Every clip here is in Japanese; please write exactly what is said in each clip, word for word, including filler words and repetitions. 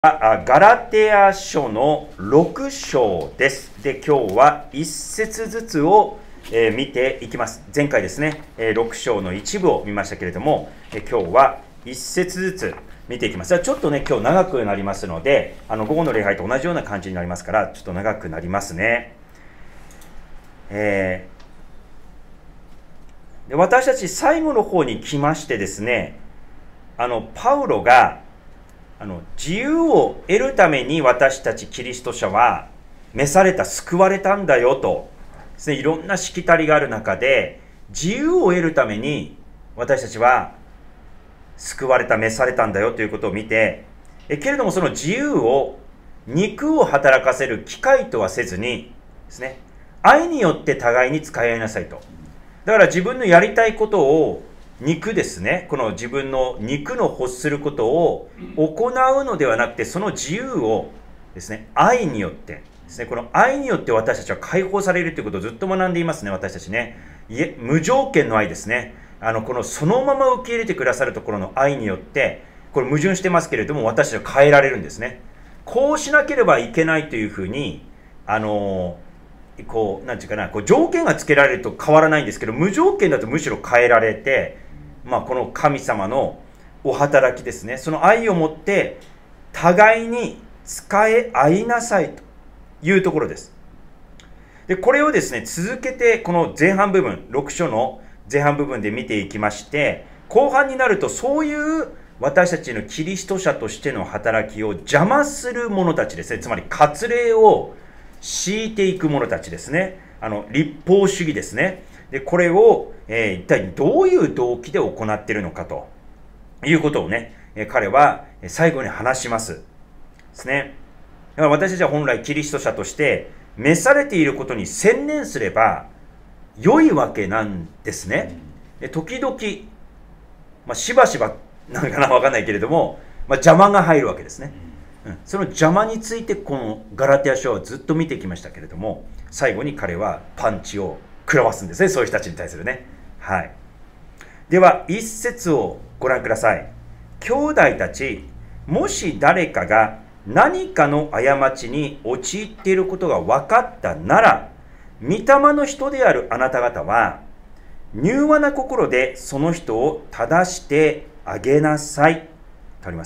あガラテア書のろく章です。で、今日はいっ節ずつを、えー、見ていきます。前回ですね、えー、ろく章の一部を見ましたけれども、えー、今日はいっ節ずつ見ていきます。ちょっとね、今日長くなりますので、あの午後の礼拝と同じような感じになりますから、ちょっと長くなりますね。えー、で私たち最後の方に来ましてですね、あのパウロがあの自由を得るために私たちキリスト者は召された、救われたんだよとですね、いろんなしきたりがある中で、自由を得るために私たちは救われた、召されたんだよということを見て、えけれどもその自由を肉を働かせる機会とはせずにですね、愛によって互いに使い合いなさいと。だから自分のやりたいことを肉ですね、この自分の肉の欲することを行うのではなくて、その自由をですね、愛によってですね、この愛によって私たちは解放されるということをずっと学んでいますね、私たちね。いえ、無条件の愛ですね。あの、このそのまま受け入れてくださるところの愛によって、これ矛盾してますけれども、私たちは変えられるんですね。こうしなければいけないというふうに、あのこう、なんていうかな、こう条件がつけられると変わらないんですけど、無条件だとむしろ変えられて、まあ、この神様のお働きですね、その愛を持って互いに使え合いなさいというところです。で、これをですね、続けてこの前半部分、ろく章の前半部分で見ていきまして、後半になるとそういう私たちのキリスト者としての働きを邪魔する者たちですね、つまり割礼を敷いていく者たちですね、あの立法主義ですね。で、これを、えー、一体どういう動機で行っているのかということをね、えー、彼は最後に話しますですね。だから私たちは本来キリスト者として召されていることに専念すれば良いわけなんですね。で、時々、まあ、しばしばなんかなわかんないけれども、まあ、邪魔が入るわけですね。うん、その邪魔についてこのガラテア書はずっと見てきましたけれども、最後に彼はパンチを食らわすんですね、そういう人たちに対するね。はい。では一節をご覧ください。兄弟たち、もし誰かが何かの過ちに陥っていることが分かったなら、御霊の人であるあなた方は柔和な心でその人を正してあげなさいとあります。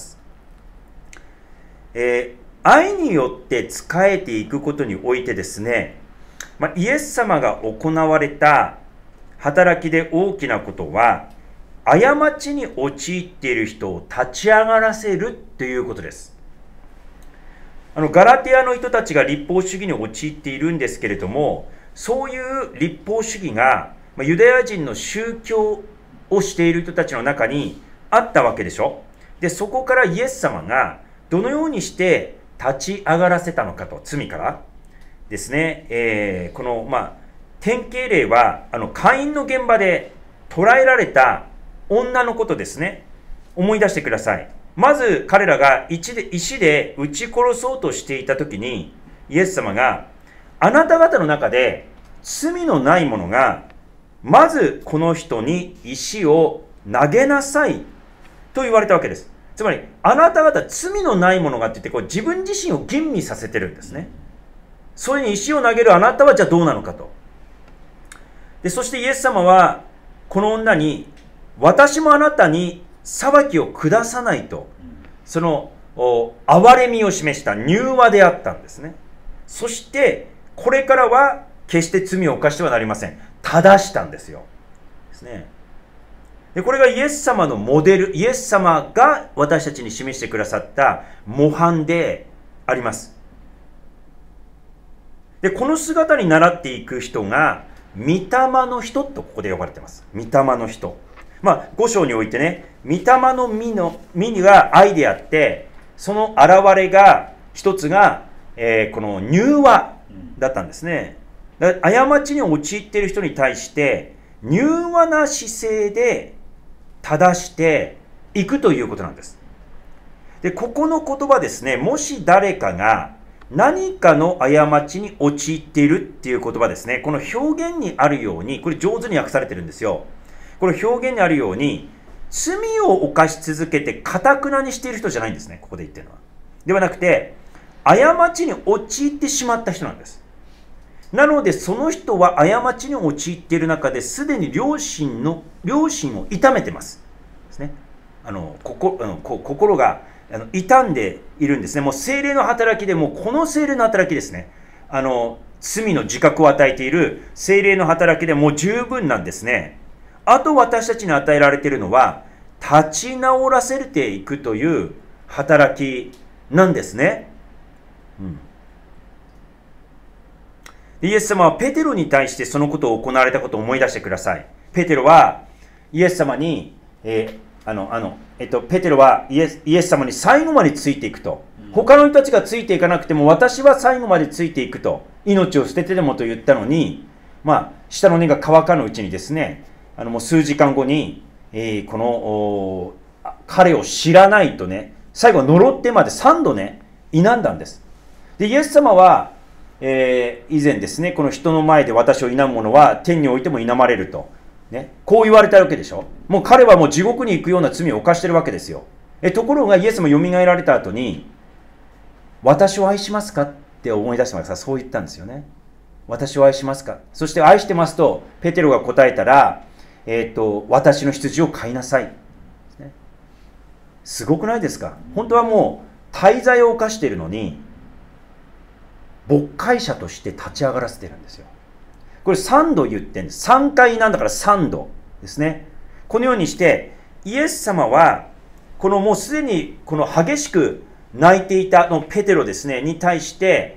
えー、愛によって仕えていくことにおいてですね、まあ、イエス様が行われた働きで大きなことは、過ちに陥っている人を立ち上がらせるということです。あのガラテアの人たちが立法主義に陥っているんですけれども、そういう立法主義が、まあ、ユダヤ人の宗教をしている人たちの中にあったわけでしょ。で、そこからイエス様がどのようにして立ち上がらせたのかと、罪からですね、えー、この、まあ、典型例は、あの、カインの現場で捕らえられた女のことですね。思い出してください。まず、彼らが石で、石で撃ち殺そうとしていたときに、イエス様が、あなた方の中で罪のない者が、まずこの人に石を投げなさいと言われたわけです。つまり、あなた方罪のない者がって言って、こう自分自身を吟味させてるんですね。それに石を投げるあなたはじゃあどうなのかと。で、そしてイエス様はこの女に、私もあなたに裁きを下さないと、その憐れみを示した柔和であったんですね。そしてこれからは決して罪を犯してはなりません。正したんですよ。ですね。で、これがイエス様のモデル、イエス様が私たちに示してくださった模範であります。で、この姿に倣っていく人が、御霊の人とここで呼ばれています。御霊の人。まあ、ご章においてね、御霊の実の、実が愛であって、その現れが、一つが、えー、この柔和だったんですね。だから過ちに陥っている人に対して、柔和な姿勢で正していくということなんです。で、ここの言葉ですね、もし誰かが、何かの過ちに陥っているっていう言葉ですね。この表現にあるように、これ上手に訳されてるんですよ。この表現にあるように、罪を犯し続けて堅くなにしている人じゃないんですね。ここで言ってるのは。 ではなくて、過ちに陥ってしまった人なんです。なので、その人は過ちに陥っている中ですでに良心の良心を痛めてますですね。あの心あの心があの傷んでいるんですね。もう聖霊の働きで、もうこの聖霊の働きですね。あの罪の自覚を与えている聖霊の働きでもう十分なんですね。あと私たちに与えられているのは、立ち直らせていくという働きなんですね。うん、イエス様はペテロに対してそのことを行われたことを思い出してください。ペテロはイエス様に、えー、あのあのえっと、ペテロはイエス、イエス様に最後までついていくと。他の人たちがついていかなくても私は最後までついていくと。命を捨ててでもと言ったのに、まあ、下の根が乾かぬうちにですね、あのもう数時間後に、えー、この彼を知らないとね、最後は呪ってまでさんどね、否んだんです。で、イエス様は、えー、以前ですね、この人の前で私を否む者は天においても否まれると。ね、こう言われたわけでしょ。もう彼はもう地獄に行くような罪を犯してるわけですよ。えところがイエスもよみがえられた後に、私を愛しますかって思い出してますか。そう言ったんですよね。私を愛しますか。そして愛してますとペテロが答えたら、えー、と私の羊を飼いなさい。すごくないですか。本当はもう大罪を犯しているのに牧会者として立ち上がらせてるんですよ。これさんど言ってんです。さんかいなんだからさんどですね。このようにしてイエス様はこのもうすでにこの激しく泣いていたのペテロですねに対して、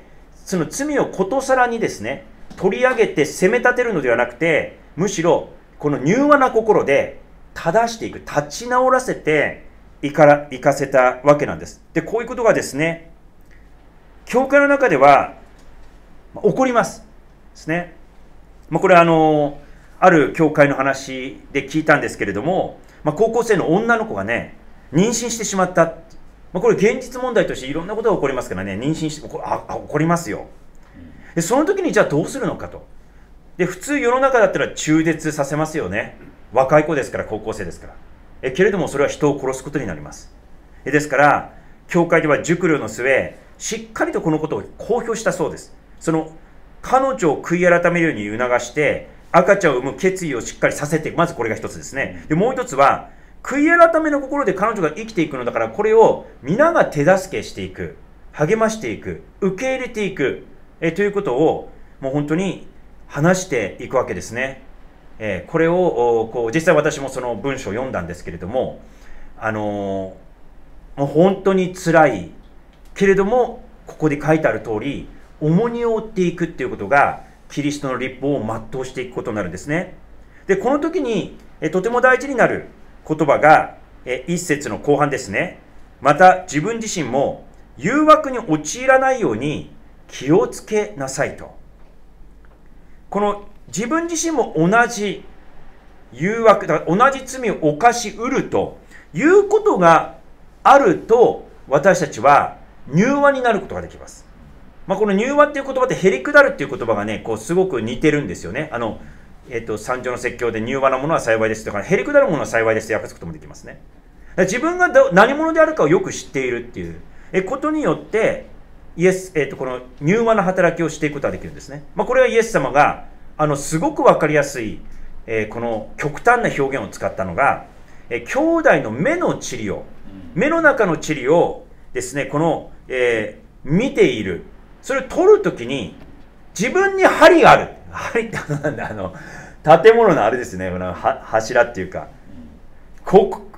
その罪をことさらにですね取り上げて責め立てるのではなくて、むしろこの柔和な心で正していく、立ち直らせていか、いかせたわけなんです。で、こういうことがですね教会の中では起こりますですね。まあ、これはあのある教会の話で聞いたんですけれども、まあ、高校生の女の子がね妊娠してしまった。まあ、これ現実問題としていろんなことが起こりますからね、妊娠してああ起こりますよ。でその時にじゃあどうするのかと。で普通世の中だったら中絶させますよね。若い子ですから、高校生ですから。えけれどもそれは人を殺すことになります。えですから教会では熟慮の末しっかりとこのことを公表したそうです。その彼女を悔い改めるように促して赤ちゃんを産む決意をしっかりさせて、まずこれが一つですね。でもう一つは悔い改めの心で彼女が生きていくのだから、これを皆が手助けしていく、励ましていく、受け入れていくえということをもう本当に話していくわけですね。えこれをこう実際私もその文章を読んだんですけれども、あのもう本当に辛いけれども、ここで書いてある通り重荷を負っていくっていうことがキリストの律法を全うしていくことになるんですね。でこの時にえとても大事になる言葉がえ一節の後半ですね。また自分自身も誘惑に陥らないように気をつけなさいと。この自分自身も同じ誘惑だ、同じ罪を犯しうるということがあると、私たちは柔和になることができます。まあ、この柔和っていう言葉でへりくだるっていう言葉がね、こうすごく似てるんですよね。あの、えっと、三条の説教で柔和なものは幸いですとか、へりくだるものは幸いですと訳すこともできますね。自分が何者であるかをよく知っているっていうことによって、イエス、えー、とこの柔和な働きをしていくことができるんですね。まあ、これはイエス様があのすごく分かりやすい、えー、この極端な表現を使ったのが、えー、兄弟の目の塵を、目の中の塵をですね、この、えー、見ている、それを取るときに自分に針がある。針ってなんだ、あの建物のあれですね、この柱っていうか、ここ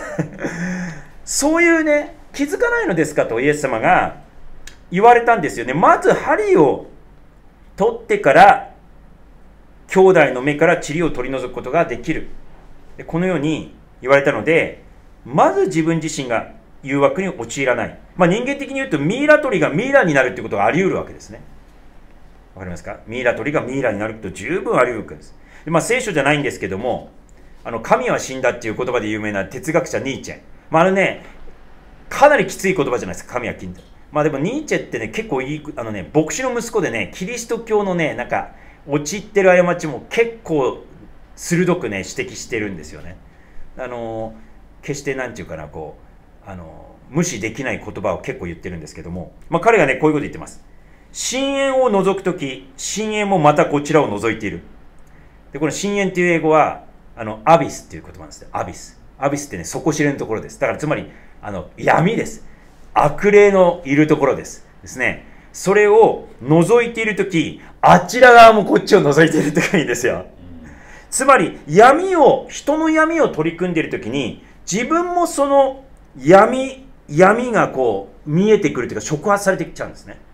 そういうね、気づかないのですかとイエス様が言われたんですよね。まず針を取ってから兄弟の目から塵を取り除くことができる。このように言われたので、まず自分自身が誘惑に陥らない。まあ、人間的に言うとミイラ取りがミイラになるということがあり得るわけですね。わかりますか？ミイラ取りがミイラになると十分あり得るわけです。で、まあ、聖書じゃないんですけども、あの神は死んだっていう言葉で有名な哲学者ニーチェ。まあ、あのね、かなりきつい言葉じゃないですか、神は死んだ。まあでもニーチェってね、結構いい、あのね、牧師の息子でね、キリスト教のね、なんか、陥ってる過ちも結構鋭くね、指摘してるんですよね。あの、決してなんていうかな、こう、あの、 無視できない言葉を結構言ってるんですけども、まあ、彼がね、こういうこと言ってます。深淵を覗くとき、深淵もまたこちらを覗いている。で、この深淵っていう英語は、あの、アビスっていう言葉なんですよ。アビス。アビスってね、底知れぬところです。だからつまり、あの、闇です。悪霊のいるところです。ですね。それを覗いているとき、あちら側もこっちを覗いているとかいいんですよ。つまり、闇を、人の闇を取り組んでいるときに、自分もその闇、闇がこう、見えてくるというか、触発されてきちゃうんですね。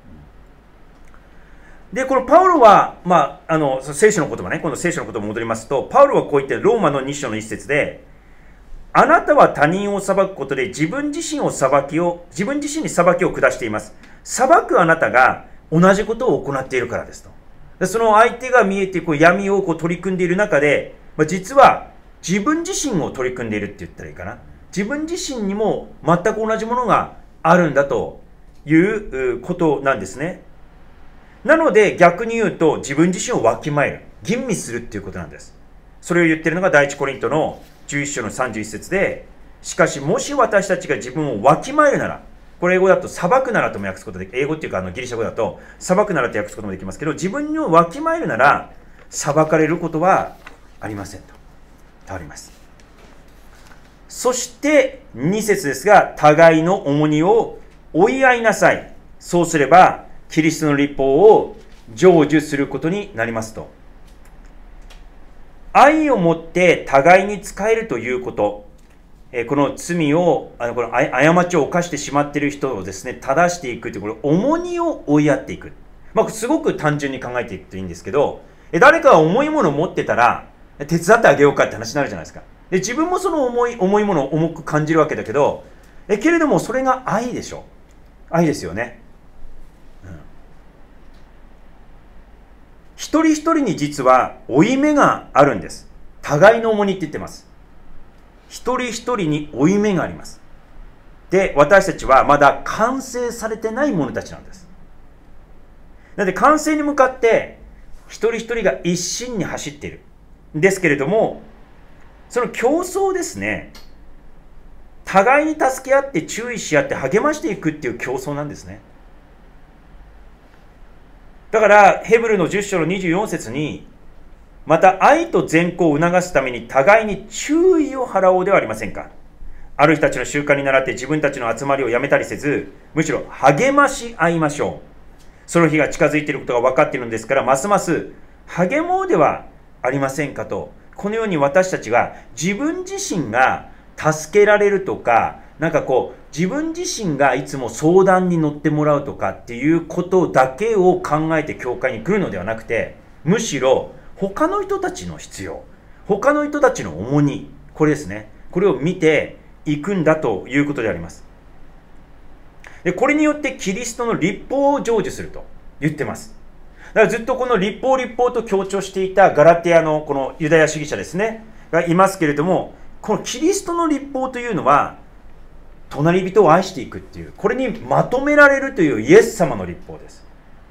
で、このパウロは、まあ、あの、聖書の言葉ね、今度聖書の言葉戻りますと、パウロはこう言って、ローマのに章の一節で、あなたは他人を裁くことで自分自身を裁きを、自分自身に裁きを下しています。裁くあなたが同じことを行っているからですと。でその相手が見えてこう闇をこう取り組んでいる中で、まあ、実は自分自身を取り組んでいるって言ったらいいかな。自分自身にも全く同じものがあるんだということなんですね。なので逆に言うと自分自身をわきまえる、吟味するっていうことなんです。それを言ってるのが第一コリントのじゅういち章のさんじゅういち節で、しかしもし私たちが自分をわきまえるなら、これ英語だと裁くならとも訳すことで、英語っていうかあのギリシャ語だと裁くならと訳すこともできますけど、自分をわきまえるなら裁かれることはありませんと変わります。そしてに節ですが、互いの重荷を追い合いなさい。そうすればキリストの律法を成就することになりますと。愛をもって互いに仕えるということ、この罪を、あのこの過ちを犯してしまっている人をですね、正していくという、これ重荷を追いやっていく。まあ、すごく単純に考えていくといいんですけど、誰かが重いものを持ってたら、手伝ってあげようかって話になるじゃないですか。で自分もその重い、重いものを重く感じるわけだけど、えけれどもそれが愛でしょ。愛ですよね。うん、一人一人に実は負い目があるんです。互いの重荷って言ってます。一人一人に負い目があります。で、私たちはまだ完成されてない者たちなんです。なので完成に向かって一人一人が一心に走っている。ですけれども、その競争ですね、互いに助け合って注意し合って励ましていくっていう競争なんですね。だからヘブルのじゅっ章のにじゅうよん節に、また愛と善行を促すために互いに注意を払おうではありませんか。ある人たちの習慣に倣って自分たちの集まりをやめたりせず、むしろ励まし合いましょう。その日が近づいていることが分かっているのですから、ますます励もうではありませんかと。このように私たちが自分自身が助けられるとか、なんかこう自分自身がいつも相談に乗ってもらうとかっていうことだけを考えて教会に来るのではなくて、むしろ他の人たちの必要、他の人たちの重荷、これですね、これを見ていくんだということであります。でこれによってキリストの律法を成就すると言ってます。だからずっとこの律法律法と強調していたガラテアのこのユダヤ主義者ですねがいますけれども、このキリストの律法というのは隣人を愛していくっていう、これにまとめられるというイエス様の律法です。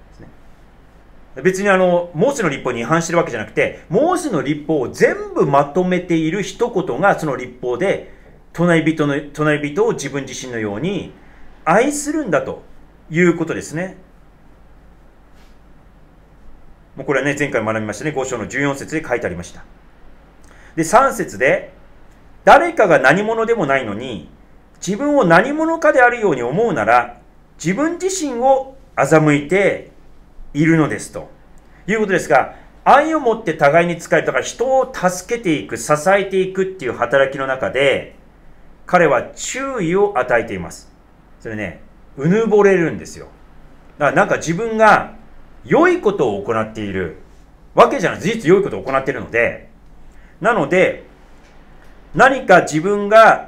別にあのモーセの律法に違反してるわけじゃなくて、モーセの律法を全部まとめている一言がその律法で、隣人の隣人を自分自身のように愛するんだということですね。もうこれはね、前回学びましたね。ご章のじゅうよん節で書いてありました。でさん節で、誰かが何者でもないのに自分を何者かであるように思うなら、自分自身を欺いているのですということですが、愛を持って互いに仕えるとか、人を助けていく、支えていくっていう働きの中で、彼は注意を与えています。それね、うぬぼれるんですよ。だからなんか自分が良いことを行っているわけじゃない、事実良いことを行っているので、なので何か自分が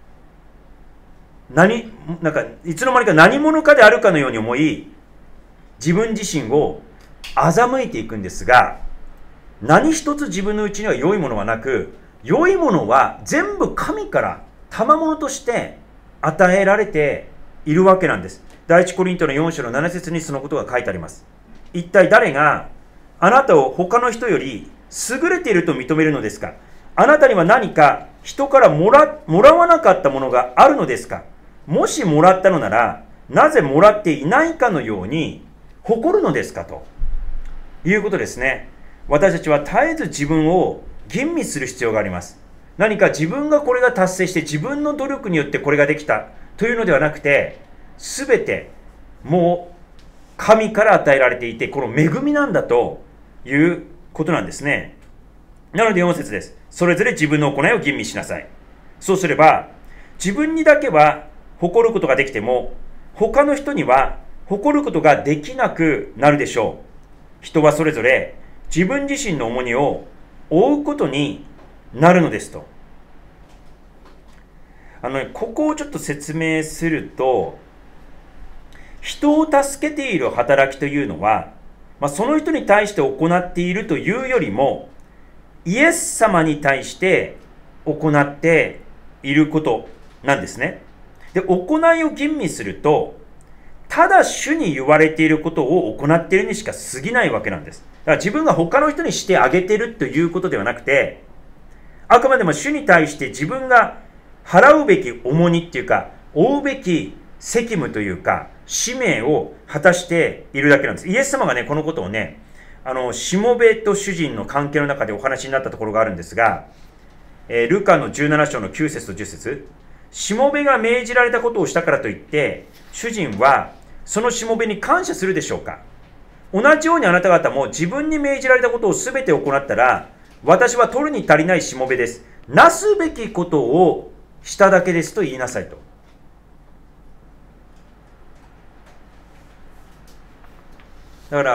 何なんかいつの間にか何者かであるかのように思い、自分自身を欺いていくんですが、何一つ自分のうちには良いものはなく、良いものは全部神から賜物として与えられているわけなんです。第一コリントのよん章のなな節にそのことが書いてあります。一体誰があなたを他の人より優れていると認めるのですか。あなたには何か人からもら、もらわなかったものがあるのですか。 もしもらったのなら、なぜもらっていないかのように誇るのですかということですね。私たちは絶えず自分を吟味する必要があります。何か自分がこれが達成して自分の努力によってこれができたというのではなくて、すべてもう神から与えられていて、この恵みなんだということなんですね。なのでよん節です。それぞれ自分の行いを吟味しなさい。そうすれば、自分にだけは誇ることができても、他の人には誇ることができなくなるでしょう。人はそれぞれ自分自身の重荷を負うことになるのですと。あのね、ここをちょっと説明すると、人を助けている働きというのは、まあ、その人に対して行っているというよりも、イエス様に対して行っていることなんですね。で、行いを吟味すると、ただ主に言われていることを行っているにしか過ぎないわけなんです。だから自分が他の人にしてあげてるということではなくて、あくまでも主に対して自分が払うべき重荷っていうか、負うべき責務というか、使命を果たしているだけなんです。イエス様がね、このことをね、あの、しもべと主人の関係の中でお話になったところがあるんですが、えー、ルカのじゅうなな章のきゅう節とじゅっ節、しもべが命じられたことをしたからといって、主人はそのしもべに感謝するでしょうか。同じようにあなた方も自分に命じられたことをすべて行ったら、私は取るに足りないしもべです。なすべきことをしただけですと言いなさいと。だから、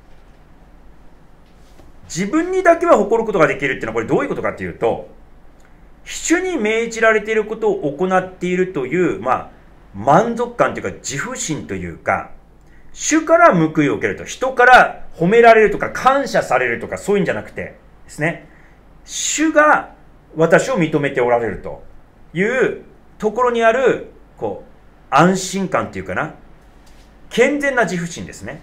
自分にだけは誇ることができるっていうのはこれどういうことかというと、主に命じられていることを行っているという、まあ、満足感というか自負心というか、主から報いを受けると、人から褒められるとか感謝されるとかそういうんじゃなくてですね、主が私を認めておられるというところにある、こう、安心感というかな、健全な自負心ですね。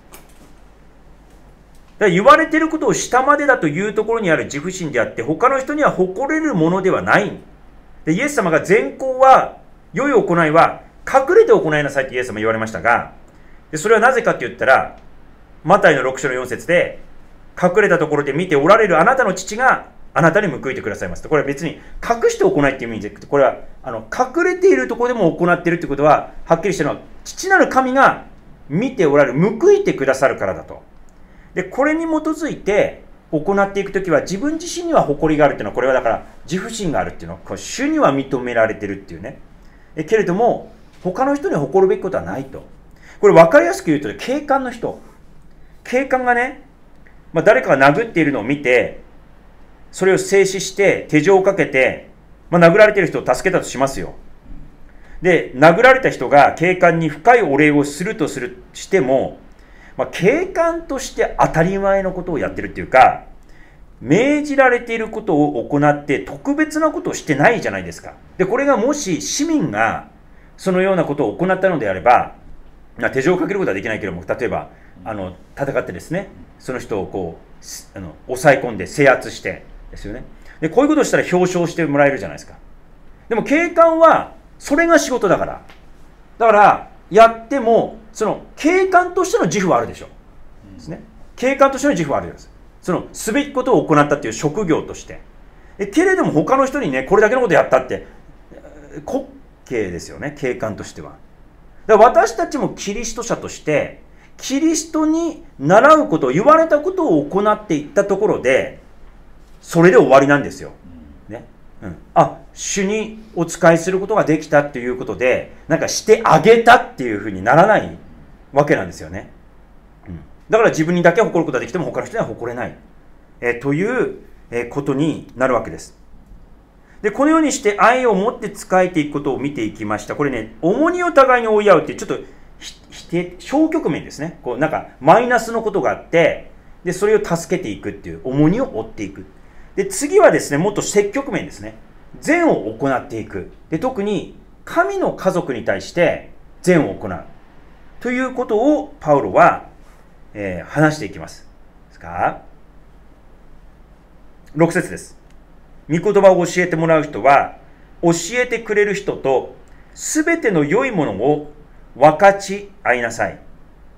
だから言われていることをしたまでだというところにある自負心であって、他の人には誇れるものではない。で、イエス様が善行は、良い行いは隠れて行いなさいってイエス様言われましたが、でそれはなぜかって言ったら、マタイのろく章のよん節で、隠れたところで見ておられるあなたの父があなたに報いてくださいますと。これは別に隠して行いっていう意味じゃなくて、これはあの隠れているところでも行っているということは、はっきりしてるのは、父なる神が見ておられる、報いてくださるからだと。で、これに基づいて行っていくときは、自分自身には誇りがあるっていうのは、これはだから自負心があるっていうのは、これ主には認められてるっていうね。えけれども、他の人に誇るべきことはないと。これ分かりやすく言うと、警官の人。警官がね、まあ、誰かが殴っているのを見て、それを制止して手錠をかけて、まあ、殴られている人を助けたとしますよ。で、殴られた人が警官に深いお礼をするとするしても、まあ、警官として当たり前のことをやってるっていうか、命じられていることを行って特別なことをしてないじゃないですか。で、これがもし市民がそのようなことを行ったのであれば、手錠をかけることはできないけれども、例えばあの戦ってですね、その人をこうあの抑え込んで制圧してですよね。で、こういうことをしたら表彰してもらえるじゃないですか。でも警官はそれが仕事だから、だからやってもその警官としての自負はあるでしょう。ですね。警官としての自負はあるんです。そのすべきことを行ったっていう職業として。えけれども他の人にね、これだけのことやったって滑稽ですよね、警官としては。だから私たちもキリスト者としてキリストに習うことを、言われたことを行っていったところでそれで終わりなんですよ。ね。うん、あ、主にお仕えすることができたっていうことで、なんかしてあげたっていうふうにならないわけなんですよね。うん、だから自分にだけ誇ることができても他の人には誇れない、えー、という、えー、ことになるわけです。で、このようにして愛を持って仕えていくことを見ていきました。これね、重荷を互いに追い合うっていうちょっと否定、消極面ですね。こうなんかマイナスのことがあって、で、それを助けていくっていう重荷を負っていく。で、次はですね、もっと積極面ですね。善を行っていく。で、特に神の家族に対して善を行う。ということをパウロは、えー、話していきます。ですか？ろく節です。御言葉を教えてもらう人は、教えてくれる人とすべての良いものを分かち合いなさい。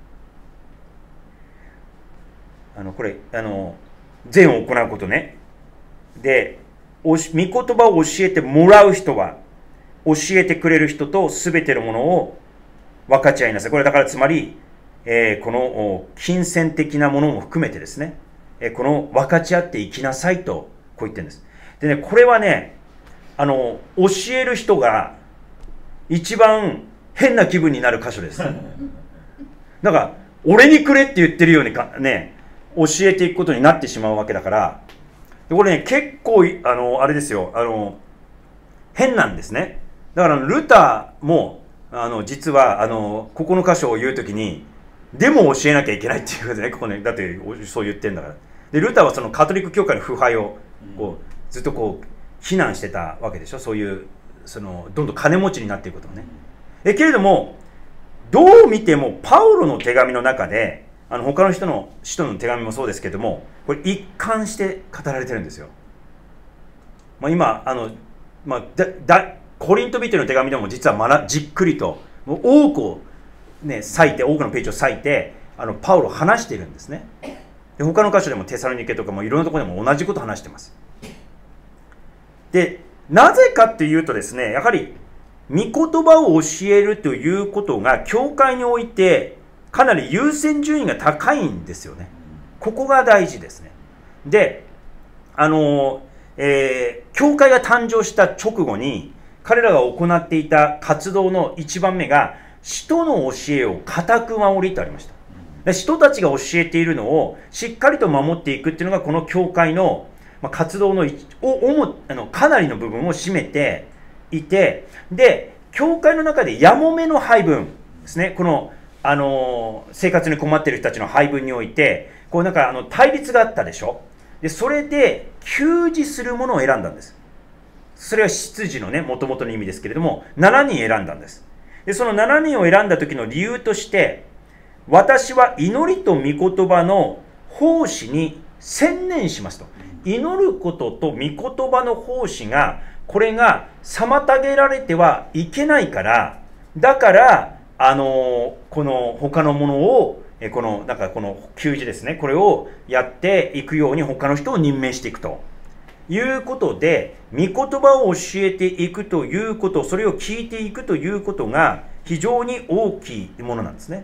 あのこれあの善を行うことね。で、おし御言葉を教えてもらう人は教えてくれる人とすべてのものを分かち合いなさい。これだからつまり、えー、この金銭的なものも含めてですね、えー、この分かち合っていきなさいとこう言ってるんです。でね、これはね、あの教える人が一番変な気分になる箇所です。だから俺にくれって言ってるようにかね、教えていくことになってしまうわけだから、でこれね、結構あのあれですよ、あの変なんですね。だからルターもあの実はあのここの箇所を言うときにでも教えなきゃいけないっていうことでね、ここね、だってそう言ってんだから。でルターはそのカトリック教会の腐敗をこうずっとこう非難してたわけでしょ。そういうそのどんどん金持ちになっていくことをね。えけれどもどう見てもパウロの手紙の中で、あの他の人の使徒の手紙もそうですけども、これ一貫して語られてるんですよ。まあ、今あの、まあ、だだコリント人の手紙でも実はまだじっくりともう多くを、ね、割いて多くのページを割いてあのパウロ話しているんですね。で他の箇所でもテサロニケとかもいろんなところでも同じこと話してます。でなぜかっていうとですね、やはり御言葉を教えるということが教会においてかなり優先順位が高いんですよね。ここが大事ですね。で、あの、えー、教会が誕生した直後に彼らが行っていた活動の一番目が使徒の教えを固く守りとありました。で使徒たちが教えているのをしっかりと守っていくっていうのがこの教会の活動のおあのかなりの部分を占めていて、で教会の中でやもめの配分ですね、この、あのー、生活に困っている人たちの配分においてこうなんかあの対立があったでしょ。でそれで給仕するものを選んだんです。それは執事のね元々の意味ですけれどもしちにん選んだんです。でそのしちにんを選んだ時の理由として、私は祈りと御言葉の奉仕に専念しますと。祈ることと御言葉の奉仕がこれが妨げられてはいけないから、だからあのこの他のものをこのなんかこの給仕ですね、これをやっていくように他の人を任命していくということで、御言葉を教えていくということ、それを聞いていくということが非常に大きいものなんですね。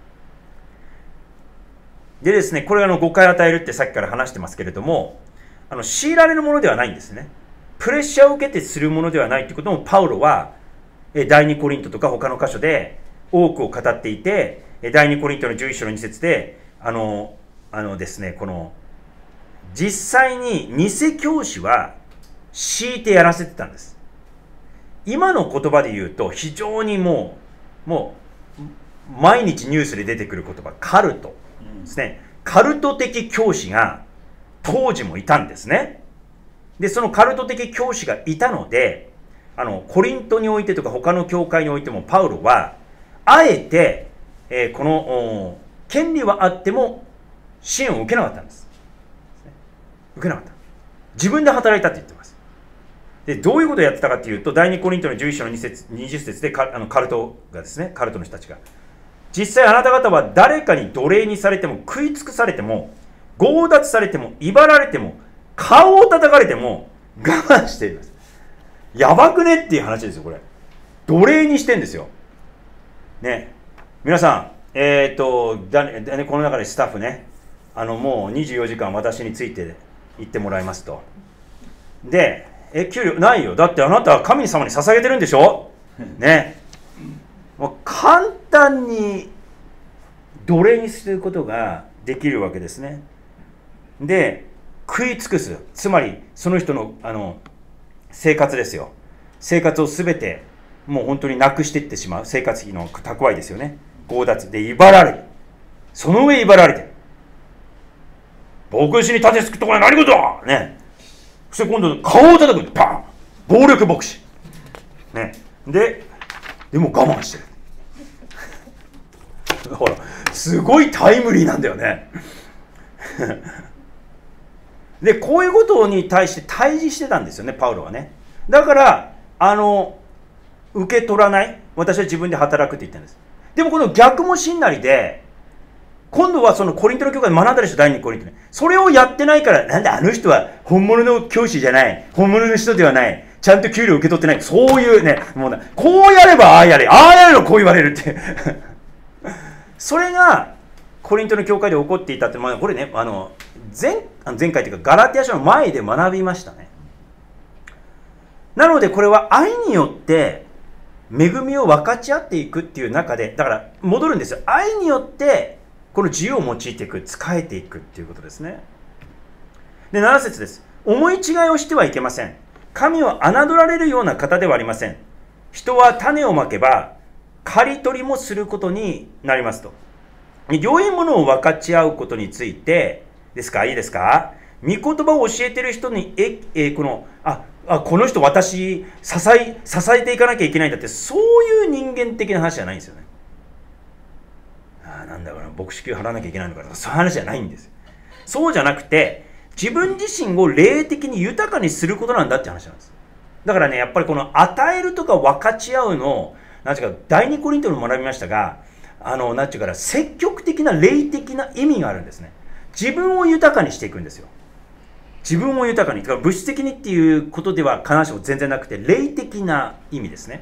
でですね、これはあの誤解を与えるってさっきから話してますけれども、あの強いられるものではないんですね。プレッシャーを受けてするものではないということもパウロは第二コリントとか他の箇所で多くを語っていて、第二コリントのじゅういっ章のに節であのあのですね、この実際に偽教師は強いてやらせてたんです。今の言葉で言うと非常にもうもう毎日ニュースで出てくる言葉、カルトですね。カルト的教師が当時もいたんですね。でそのカルト的教師がいたので、あのコリントにおいてとか他の教会においてもパウロはあえて、えー、この権利はあっても支援を受けなかったんです。受けなかった。自分で働いたって言ってます。でどういうことをやってたかっていうと、第二コリントのじゅういっ章のに節にじゅう節でカあのカルトがですね、カルトの人たちが実際あなた方は誰かに奴隷にされても食い尽くされても強奪されても威張られても顔を叩かれても我慢しています。やばくねっていう話ですよ。これ奴隷にしてんですよね。皆さん、えっとだ、ね、この中でスタッフね、あのもうにじゅうよじかん私について行ってもらいますと。でえ給料ないよ、だってあなたは神様に捧げてるんでしょね。もう簡単に奴隷にすることができるわけですね。で食い尽くす、つまりその人のあの生活ですよ。生活をすべてもう本当になくしていってしまう、生活費の蓄えですよね。強奪で威張られる、その上威張られてる、牧師に立てつくところは何事だね。そして今度顔を叩く、パン、暴力牧師ね。ででも我慢してるほらすごいタイムリーなんだよねでこういうことに対して対峙してたんですよね、パウロはね。だからあの受け取らない。私は自分で働くって言ったんです。でもこの逆もしんなりで、今度はそのコリントの教会で学んだでしょ、第二コリントね。それをやってないから、なんであの人は本物の教師じゃない。本物の人ではない。ちゃんと給料受け取ってない。そういうね、もうな、こうやればああやれ。ああやればこう言われるって。それが、コリントの教会で起こっていたって、まあ、これね、あの、前、前回というか、ガラティア書の前で学びましたね。なので、これは愛によって、恵みを分かち合っていくっていう中で、だから戻るんですよ。愛によってこの自由を用いていく、使えていくっていうことですね。で、なな節です。思い違いをしてはいけません。神を侮られるような方ではありません。人は種をまけば刈り取りもすることになりますと。良いものを分かち合うことについてですか、いいですか。御言葉を教えている人にええこのああこの人私支え支えていかなきゃいけないんだって、そういう人間的な話じゃないんですよね。あなんだろうな、牧師給払わなきゃいけないのかな、そういう話じゃないんです。そうじゃなくて、自分自身を霊的に豊かにすることなんだって話なんです。だからね、やっぱりこの与えるとか分かち合うの、なんていうか第二コリントでも学びましたが、あのなんていうか積極的な霊的な意味があるんですね。自分を豊かにしていくんですよ。自分を豊かに、だから物質的にっていうことでは必ずしも全然なくて、霊的な意味ですね。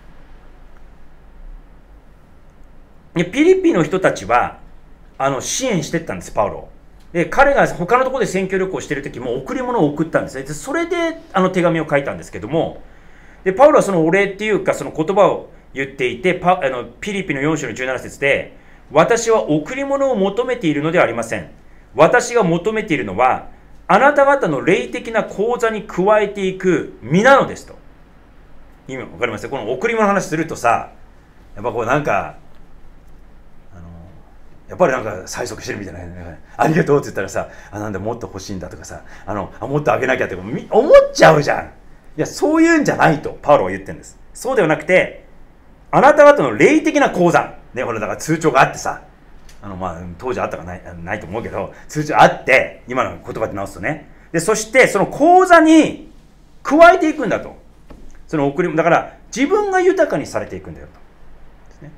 でピリピの人たちはあの支援していったんです、パウロ。で彼が他のところで選挙旅行している時も贈り物を送ったんですね。でそれであの手紙を書いたんですけども、でパウロはそのお礼っていうかその言葉を言っていて、パあのピリピのよん章のじゅうなな節で、私は贈り物を求めているのではありません。私が求めているのはあなた方の霊的な口座に加えていく身なのですと。意味わかりますよ。この贈り物の話するとさ、やっぱこうなんかあのやっぱりなんか催促してるみたいな、ね、ありがとうって言ったらさ、あなんでもっと欲しいんだとかさ、あのあもっとあげなきゃって思っちゃうじゃん。いやそういうんじゃないとパウロは言ってるんです。そうではなくて、あなた方の霊的な口座ね、ほらだから通帳があってさ、あのまあ当時あったかないないと思うけど、通帳あって、今の言葉で直すとね。でそしてその口座に加えていくんだと。その贈り物だから自分が豊かにされていくんだよとですね。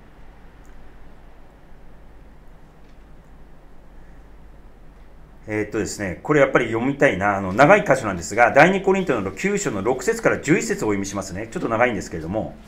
えー、っとですねこれやっぱり読みたいな、あの長い箇所なんですが、第二コリントのきゅう章のろく節からじゅういち節をお読みしますね。ちょっと長いんですけれども、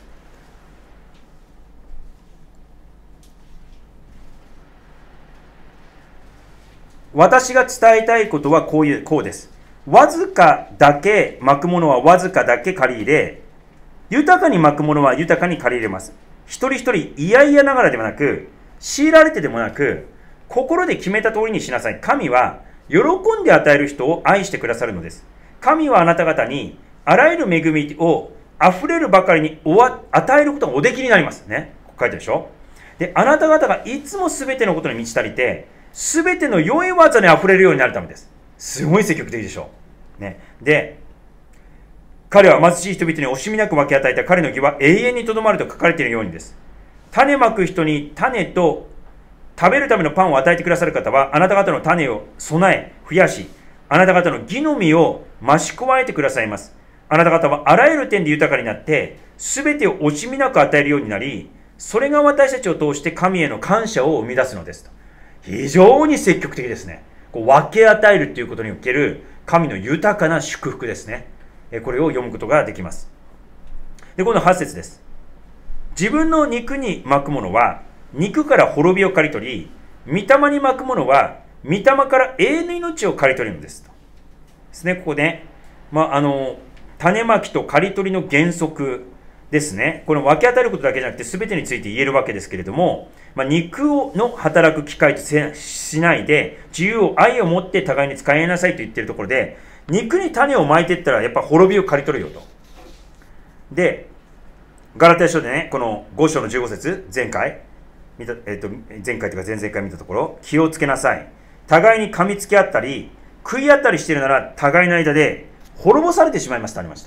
私が伝えたいことはこういう、こうです。わずかだけ巻くものはわずかだけ借り入れ、豊かに巻くものは豊かに借り入れます。一人一人嫌々ながらではなく、強いられてでもなく、心で決めた通りにしなさい。神は喜んで与える人を愛してくださるのです。神はあなた方にあらゆる恵みを溢れるばかりにおわ与えることがおできになります。ね。ここ書いてあるでしょ。で、あなた方がいつもすべてのことに満ち足りて、すべての良い技にあふれるようになるためです。すごい積極的でしょう。ね。で、彼は貧しい人々に惜しみなく分け与えた彼の義は永遠にとどまると書かれているようにです。種まく人に種と食べるためのパンを与えてくださる方は、あなた方の種を備え、増やし、あなた方の義の実を増し加えてくださいます。あなた方はあらゆる点で豊かになって、すべてを惜しみなく与えるようになり、それが私たちを通して神への感謝を生み出すのですと。非常に積極的ですね。こう分け与えるということにおける神の豊かな祝福ですね。これを読むことができます。で、今度はち節です。自分の肉に巻くものは肉から滅びを刈り取り、御霊に巻くものは御霊から永遠の命を刈り取るのですと。ですね、ここで、まあ、あの種まきと刈り取りの原則ですね。この分け与えることだけじゃなくて全てについて言えるわけですけれども、まあ、肉の働く機会としないで自由を愛を持って互いに使いなさいと言っているところで、肉に種をまいていったらやっぱ滅びを刈り取るよと。で、ガラテヤ書でね、このご章のじゅうご節、前回見た、えー、と前回というか前々回見たところ、気をつけなさい。互いに噛みつけ合ったり食い合ったりしているなら互いの間で滅ぼされてしまいますとありました。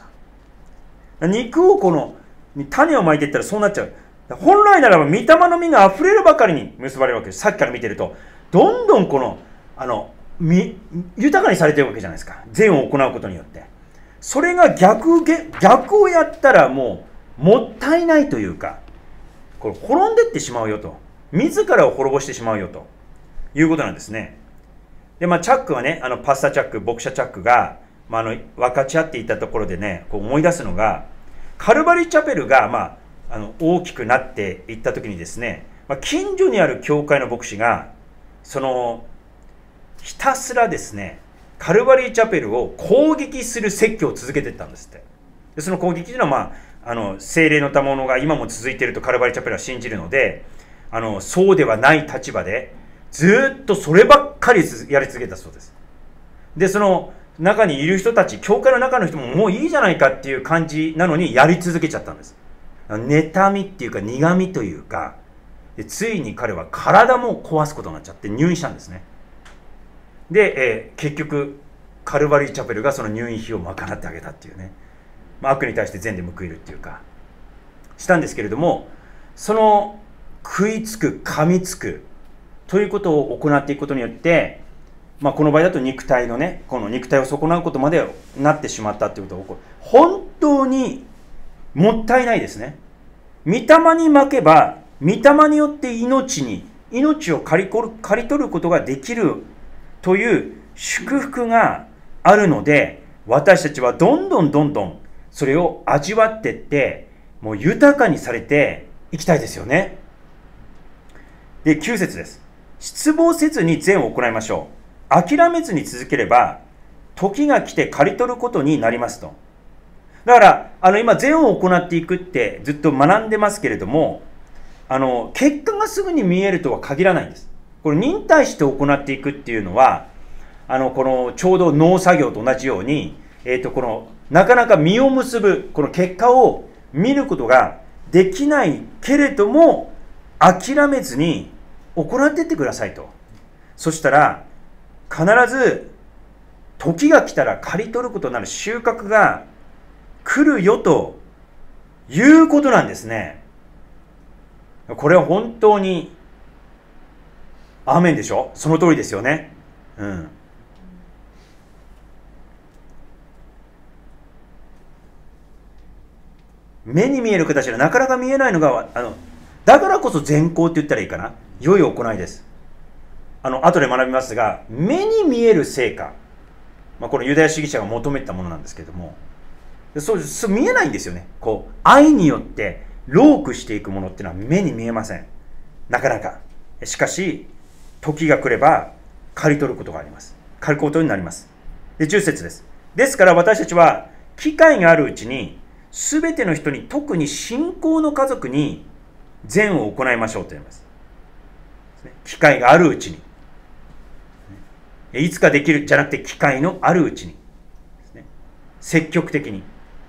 肉をこの種をまいていったらそうなっちゃう。本来ならば御霊の実があふれるばかりに結ばれるわけです。さっきから見てるとどんどんこのあの豊かにされてるわけじゃないですか。善を行うことによって。それが逆逆をやったらもうもったいないというか、これ滅んでってしまうよと、自らを滅ぼしてしまうよということなんですね。で、まあ、チャックはね、あのパスタチャック、牧者チャックが、まあ、あの分かち合っていたところでね、こう思い出すのが、カルバリーチャペルが、まあ、あの大きくなっていったときにですね、まあ、近所にある教会の牧師が、そのひたすらですね、カルバリーチャペルを攻撃する説教を続けていったんですって。でその攻撃というのは、まあ、あの聖霊の賜物が今も続いているとカルバリーチャペルは信じるので、あのそうではない立場でずっとそればっかりやり続けたそうです。でその中にいる人たち、教会の中の人ももういいじゃないかっていう感じなのにやり続けちゃったんです。妬みっていうか苦みというか、でついに彼は体も壊すことになっちゃって入院したんですね。で、えー、結局カルバリーチャペルがその入院費を賄ってあげたっていうね、まあ、悪に対して善で報いるっていうかしたんですけれども、その食いつく噛みつくということを行っていくことによって、まあ、この場合だと肉体のね、この肉体を損なうことまでなってしまったということが起こる。本当にもったいないですね。御霊に負けば御霊によって命に命を刈り刈り取ることができるという祝福があるので、私たちはどんどんどんどんそれを味わっていって、もう豊かにされていきたいですよね。で、きゅう節です。失望せずに善を行いましょう。諦めずに続ければ、時が来て刈り取ることになりますと。だから、あの今、善を行っていくってずっと学んでますけれども、あの結果がすぐに見えるとは限らないんです。これ、忍耐して行っていくっていうのは、あのこのちょうど農作業と同じように、えーと、このなかなか実を結ぶ、この結果を見ることができないけれども、諦めずに行っていってくださいと。そしたら、必ず時が来たら刈り取ることになる収穫が来るよということなんですね。これは本当にアーメンでしょ。その通りですよね。うん。目に見える形でなかなか見えないのが、あのだからこそ善行って言ったらいいかな。良い行いです。あの後で学びますが、目に見える成果、まあ、このユダヤ主義者が求めたものなんですけども、そうそう見えないんですよね。こう愛によってロークしていくものっていうのは目に見えません、なかなか。しかし時が来れば刈り取ることがあります。刈ることになります。で、じゅっ節です。ですから私たちは機会があるうちに全ての人に、特に信仰の家族に善を行いましょうと言います。機会があるうちに、いつかできるじゃなくて機会のあるうちにですね、積極的に。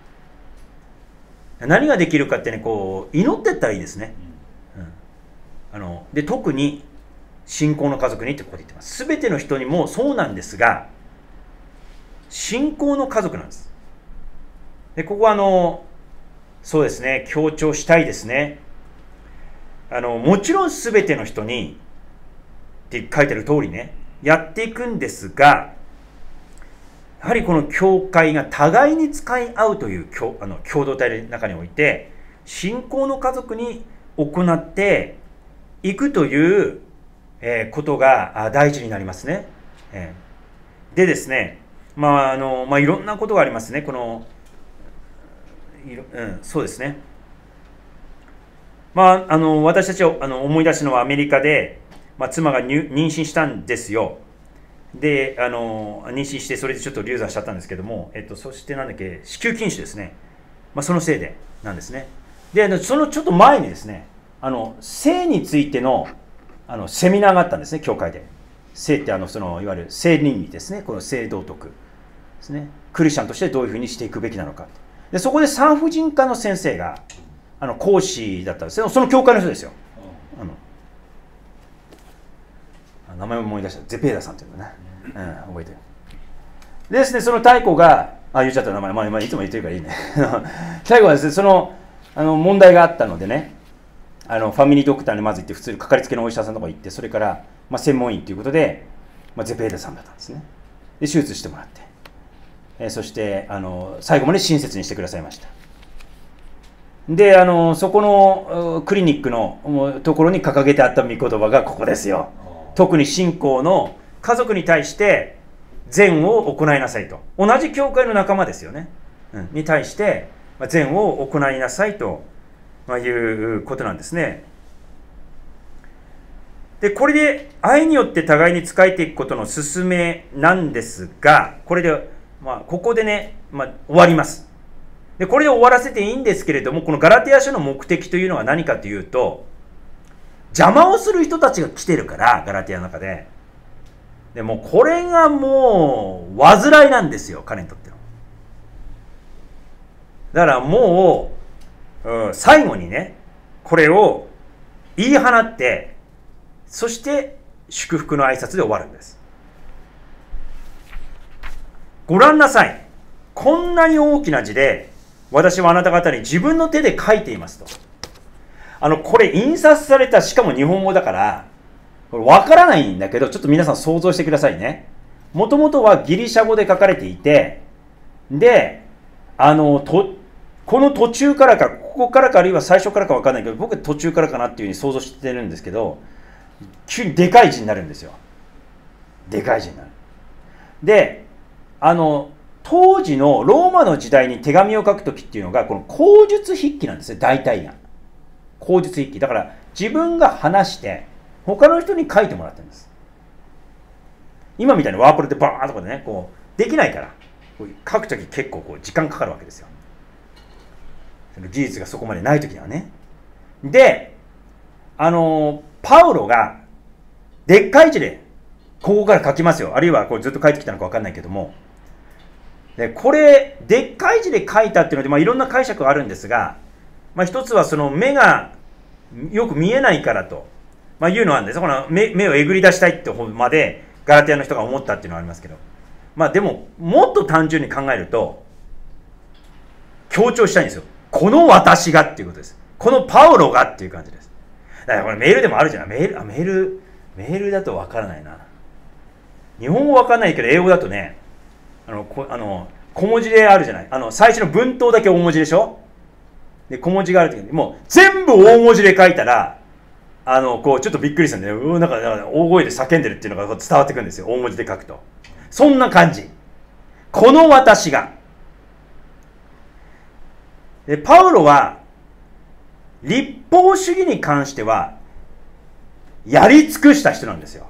何ができるかってね、こう祈っていったらいいですね。うん、あので特に信仰の家族にってここで言ってます。すべての人にもそうなんですが、信仰の家族なんです。でここはあのそうですね、強調したいですね。あのもちろんすべての人にって書いてある通りね、やっていくんですが、やはりこの教会が互いに使い合うという共あの共同体の中において、信仰の家族に行っていくという、えー、ことが大事になりますね。えー、でですね、まああのまあ、いろんなことがありますね。このいろ、うん、そうですね。まあ、あの私たちをあの思い出すのはアメリカで、まあ、妻が妊娠したんですよ。であの妊娠してそれでちょっと流産しちゃったんですけども、えっと、そしてなんだっけ、子宮筋腫ですね、まあ、そのせいでなんですね。でそのちょっと前にですね、あの性についてのあのセミナーがあったんですね、教会で。性ってあのそのいわゆる性倫理ですね、この性道徳ですね、クリスチャンとしてどういうふうにしていくべきなのか。でそこで産婦人科の先生があの講師だったんですよ。その教会の人ですよ。あの名前を思い出した、ゼペーダさんっていうのね、うん、覚えてる。でですね、その太鼓が、あ、言っちゃった名前、まあ、まあ、いつも言ってるからいいね。太鼓はですね、その、あの問題があったのでね、あのファミリードクターにまず行って、普通にかかりつけのお医者さんのとこ行って、それから、まあ、専門医ということで、まあ、ゼペーダさんだったんですね。で、手術してもらって、えー、そしてあの最後まで親切にしてくださいました。 で、あのそこのクリニックのところに掲げてあった御言葉がここですよ。特に信仰の家族に対して善を行いなさいと。同じ教会の仲間ですよね、うん、に対して善を行いなさいということなんですね。でこれで愛によって互いに仕えていくことの勧めなんですが、これで、まあ、ここでね、まあ、終わります。でこれで終わらせていいんですけれども、このガラテヤ書の目的というのは何かというと、邪魔をする人たちが来てるから、ガラテヤの中で。でもうこれがもう煩いなんですよ、彼にとっての。だからもう、うん、最後にね、これを言い放って、そして祝福の挨拶で終わるんです。ご覧なさい。こんなに大きな字で、私はあなた方に自分の手で書いていますと。あの、これ印刷された、しかも日本語だから、これ分からないんだけど、ちょっと皆さん想像してくださいね。もともとはギリシャ語で書かれていて、で、あの、と、この途中からか、ここからか、あるいは最初からか分かんないけど、僕は途中からかなっていうふうに想像してるんですけど、急にでかい字になるんですよ。でかい字になる。で、あの、当時のローマの時代に手紙を書くときっていうのが、この口述筆記なんですね、大体が。口述筆記。だから、自分が話して、他の人に書いてもらってるんです。今みたいにワープロでバーンとかでね、こう、できないから、こう書くとき結構こう時間かかるわけですよ。その技術がそこまでないときにはね。で、あの、パウロが、でっかい字で、ここから書きますよ。あるいはこれずっと書いてきたのか分かんないけども。で、これ、でっかい字で書いたっていうので、まあ、いろんな解釈があるんですが、まあ、一つはその目がよく見えないからと、まあ、いうのはあるんです。この 目, 目をえぐり出したいって方まで、ガラテヤの人が思ったっていうのはありますけど。まあ、でも、もっと単純に考えると、強調したいんですよ。この私がっていうことです。このパウロがっていう感じです。だからこれメールでもあるじゃん。メール、あ、メール、メールだとわからないな。日本語わかんないけど、英語だとね、あの、こあの小文字であるじゃない。あの、最初の文頭だけ大文字でしょ。で、小文字があるときに、もう全部大文字で書いたら、あの、こう、ちょっとびっくりするんで、うーなんか、大声で叫んでるっていうのが伝わってくるんですよ。大文字で書くと。そんな感じ。この私が。で、パウロは、立法主義に関しては、やり尽くした人なんですよ。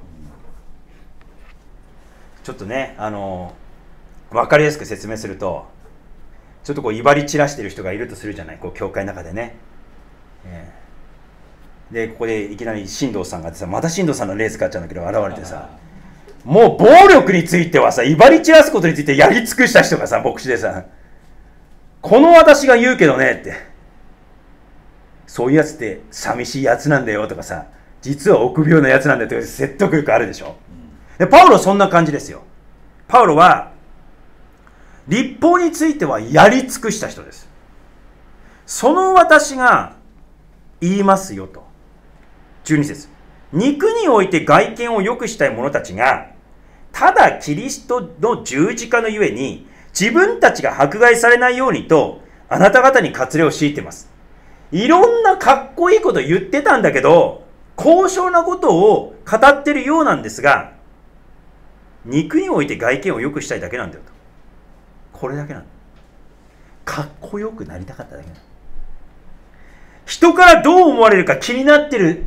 ちょっとね、あの、わかりやすく説明すると、ちょっとこう威張り散らしてる人がいるとするじゃない、こう教会の中でね。えー、で、ここでいきなり進藤さんがさ、また進藤さんのレース買っちゃうんだけど、現れてさ、もう暴力についてはさ、威張り散らすことについてやり尽くした人がさ、牧師でさ、この私が言うけどねって、そういうやつって寂しいやつなんだよとかさ、実は臆病なやつなんだよって説得力あるでしょ。で、パウロはそんな感じですよ。パウロは、立法についてはやり尽くした人です。その私が言いますよと。じゅうに節。肉において外見を良くしたい者たちが、ただキリストの十字架のゆえに、自分たちが迫害されないようにと、あなた方に割礼を強いています。いろんなかっこいいこと言ってたんだけど、高尚なことを語ってるようなんですが、肉において外見を良くしたいだけなんだよと。これだけなの。かっこよくなりたかっただけなの。人からどう思われるか気になってる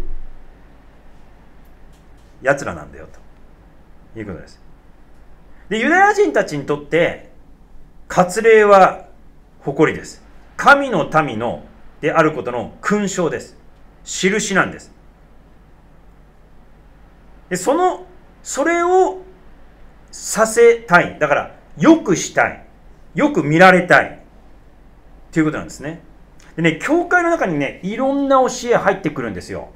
やつらなんだよということです。で、ユダヤ人たちにとって割礼は誇りです。神の民のであることの勲章です。印なんです。で、そのそれをさせたい。だからよくしたい。よく見られたい。ということなんですね。でね、教会の中にね、いろんな教え入ってくるんですよ。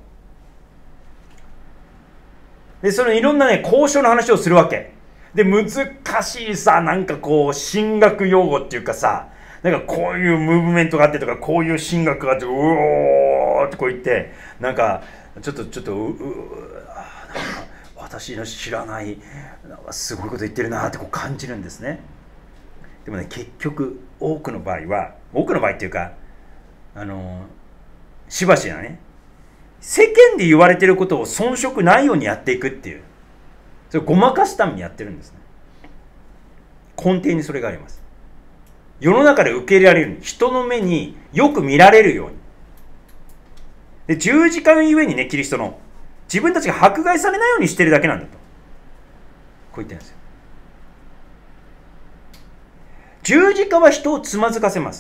で、そのいろんなね、交渉の話をするわけ。で、難しいさ、なんかこう、神学用語っていうかさ、なんかこういうムーブメントがあってとか、こういう神学があって、うおーってこう言って、なんか、ちょっと、ちょっと、う、う、なんか、私の知らない、なんかすごいこと言ってるなってこう感じるんですね。でもね、結局、多くの場合は、多くの場合っていうか、 あのしばしばね、世間で言われてることを遜色ないようにやっていくっていう、それをごまかすためにやってるんですね。根底にそれがあります。世の中で受け入れられるように、人の目によく見られるように。で、十字架のゆえにね、キリストの自分たちが迫害されないようにしてるだけなんだと、こう言ってるんですよ。十字架は人をつまずかせます。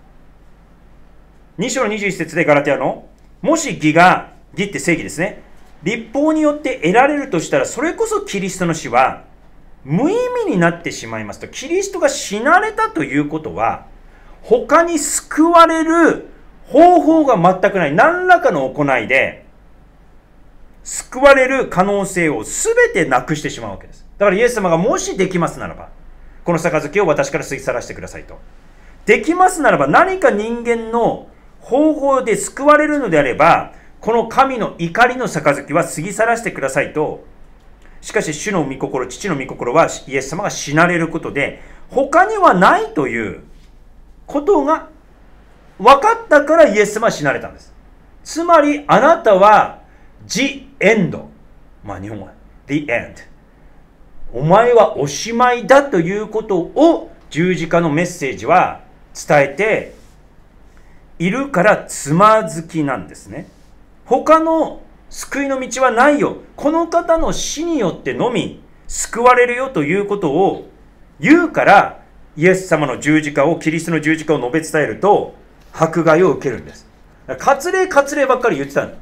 に章のにじゅういち節でガラテヤの、もし義が、義って正義ですね、律法によって得られるとしたら、それこそキリストの死は無意味になってしまいますと。キリストが死なれたということは、他に救われる方法が全くない、何らかの行いで救われる可能性を全てなくしてしまうわけです。だからイエス様がもしできますならば、この杯を私から過ぎ去らせてくださいと。できますならば、何か人間の方法で救われるのであれば、この神の怒りの杯は過ぎ去らせてくださいと。しかし主の御心、父の御心はイエス様が死なれることで、他にはないということが分かったからイエス様は死なれたんです。つまりあなたは The End、 まあ日本語は The End、 お前はおしまいだということを十字架のメッセージは伝えているからつまずきなんですね。他の救いの道はないよ、この方の死によってのみ救われるよということを言うから、イエス様の十字架を、キリストの十字架を述べ伝えると迫害を受けるんです。割礼割礼ばっかり言ってたんだ、ね、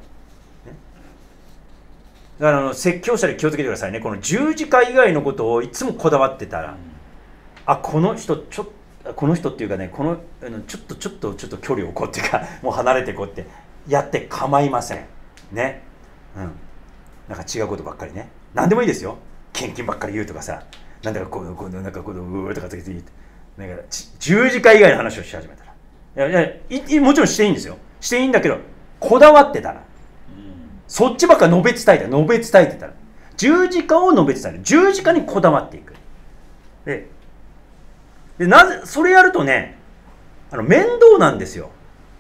だからあの説教者で気をつけてくださいね。この十字架以外のことをいつもこだわってたら、あ、この人ちょっとこの人っていうかね、このちょっとちょっとちょっと距離を置こうっていうか、もう離れていこうってやって構いませんね。うん、なんか違うことばっかりね、何でもいいですよ。献金ばっかり言うとかさ、なんだかこうこうなんかこううーとかつけていい、だから十字架以外の話をし始めたら、いやいや、もちろんしていいんですよ、していいんだけど、こだわってたら、うん、そっちばっか述べ伝えた述べ伝えてたら、十字架を述べ伝える、十字架にこだわっていく。ででなぜそれやるとね、あの面倒なんですよ。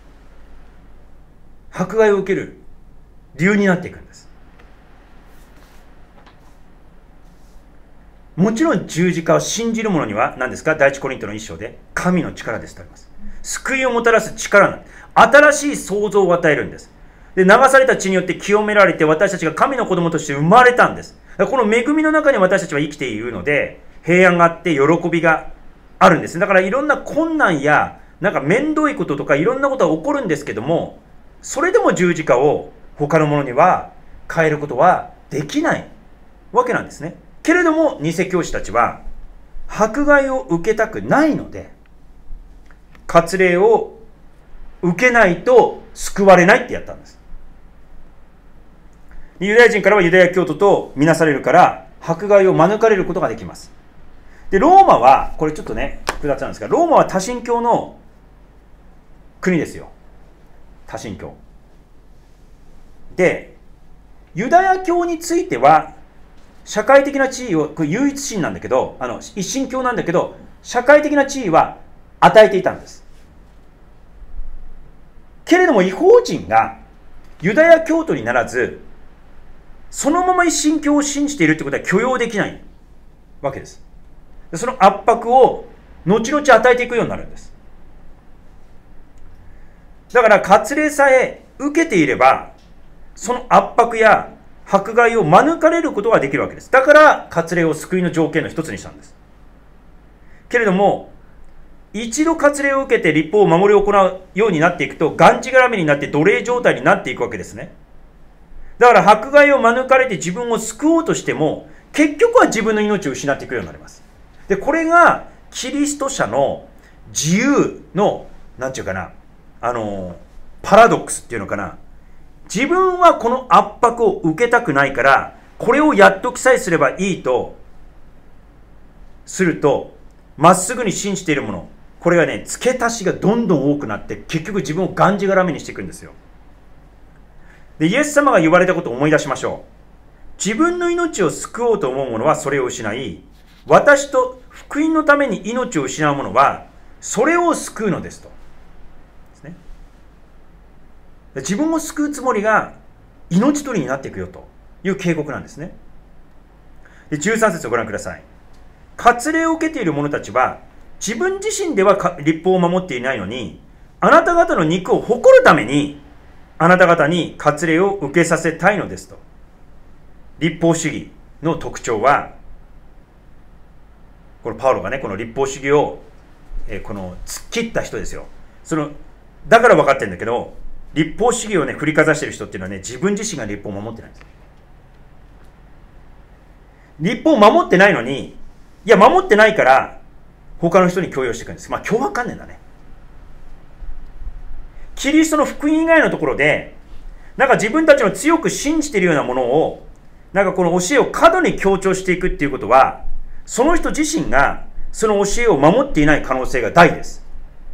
迫害を受ける理由になっていくんです。もちろん十字架を信じる者には何ですか、第一コリントの一章で神の力ですとあります。救いをもたらす力なんです。新しい創造を与えるんです。で、流された血によって清められて、私たちが神の子供として生まれたんです。この恵みの中に私たちは生きているので、平安があって喜びがあるんです。だからいろんな困難やなんか面倒いこととかいろんなことが起こるんですけども、それでも十字架を他のものには変えることはできないわけなんですね。けれども偽教師たちは迫害を受けたくないので、割礼を受けないと救われないってやったんです。ユダヤ人からはユダヤ教徒とみなされるから迫害を免れることができます。で、ローマはこれちょっとね複雑なんですが、ローマは多神教の国ですよ。多神教で、ユダヤ教については社会的な地位を、これ唯一神なんだけど、あの一神教なんだけど、社会的な地位は与えていたんです。けれども異邦人がユダヤ教徒にならず、そのまま一神教を信じているということは許容できないわけです。その圧迫を後々与えていくようになるんです。だから割礼さえ受けていれば、その圧迫や迫害を免れることができるわけです。だから割礼を救いの条件の一つにしたんです。けれども、一度割礼を受けて律法を守り行うようになっていくと、がんじがらめになって奴隷状態になっていくわけですね。だから迫害を免れて自分を救おうとしても、結局は自分の命を失っていくようになります。で、これがキリスト者の自由の、なんていうかな、あの、パラドックスっていうのかな。自分はこの圧迫を受けたくないから、これをやっときさえすればいいとすると、まっすぐに信じているもの、これがね、付け足しがどんどん多くなって、結局自分をがんじがらめにしていくんですよ。で、イエス様が言われたことを思い出しましょう。自分の命を救おうと思う者はそれを失い、私と福音のために命を失う者はそれを救うのですと。ですね。 自分を救うつもりが命取りになっていくよという警告なんですね。でじゅうさん節をご覧ください。割礼を受けている者たちは自分自身では律法を守っていないのに、あなた方の肉を誇るためにあなた方に割礼を受けさせたいのですと。律法主義の特徴は、このパウロがね、この律法主義を、えー、この突っ切った人ですよ。そのだから分かってるんだけど、律法主義をね振りかざしてる人っていうのはね、自分自身が律法を守ってないんです。律法を守ってないのに、いや守ってないから他の人に強要していくんです。まあ凶悪観念だね。キリストの福音以外のところで、なんか自分たちの強く信じているようなものを、なんかこの教えを過度に強調していくっていうことは、その人自身がその教えを守っていない可能性が大です。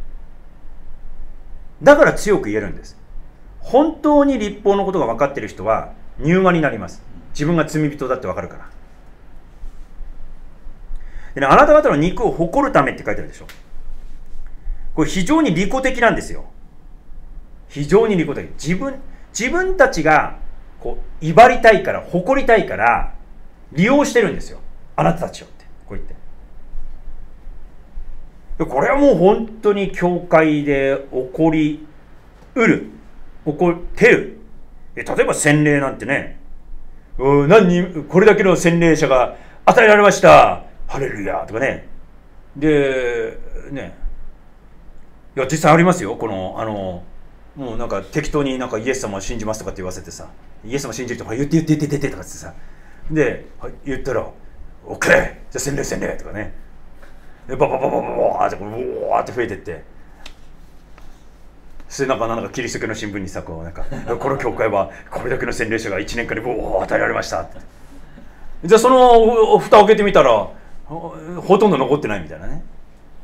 だから強く言えるんです。本当に律法のことが分かっている人は柔和になります。自分が罪人だって分かるから。でね、あなた方の肉を誇るためって書いてあるでしょ。これ非常に利己的なんですよ。非常に利己的。自分、自分たちがこう威張りたいから、誇りたいから利用してるんですよ。あなたたちをってこう言って。でこれはもう本当に教会で起こりうる、起こってる。え例えば洗礼なんてね、うん何人これだけの洗礼者が与えられました。ハレルヤとかね。で、ね。いや、実際ありますよ。この、あの、もうなんか適当になんかイエス様を信じますとかって言わせてさ、イエス様信じるとか言って言って言って言ってとかってさ、で、言ったら、オッケーじゃあ洗礼洗礼とかね。で、ババババババーって、うわーって増えてって、それなんかなんかキリスト教の新聞にさ、こうなんか、この教会はこれだけの洗礼者がいちねんかんにボー与えられましたって。じゃあその蓋を開けてみたら、ほとんど残ってないみたいなね。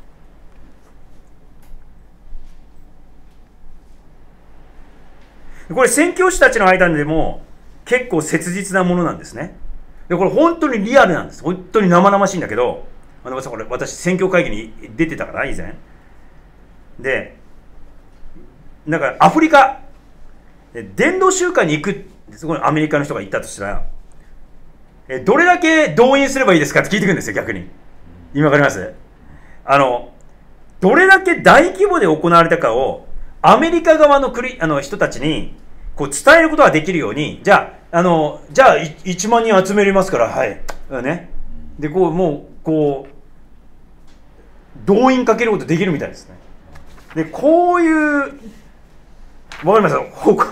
これ宣教師たちの間でも結構切実なものなんですね。でこれ本当にリアルなんです。本当に生々しいんだけど、あのこれ私宣教会議に出てたから以前で、なんかアフリカ伝道集会に行く、そこにアメリカの人が行ったとしたら、えどれだけ動員すればいいですかって聞いてくるんですよ。逆に今わかります？あのどれだけ大規模で行われたかをアメリカ側のクリあの人たちにこう伝えることができるように、じゃあ、あのじゃあいちまんにん集めれますから、はいね、でこうもうこう動員かけることできるみたいですね。でこういうわかります？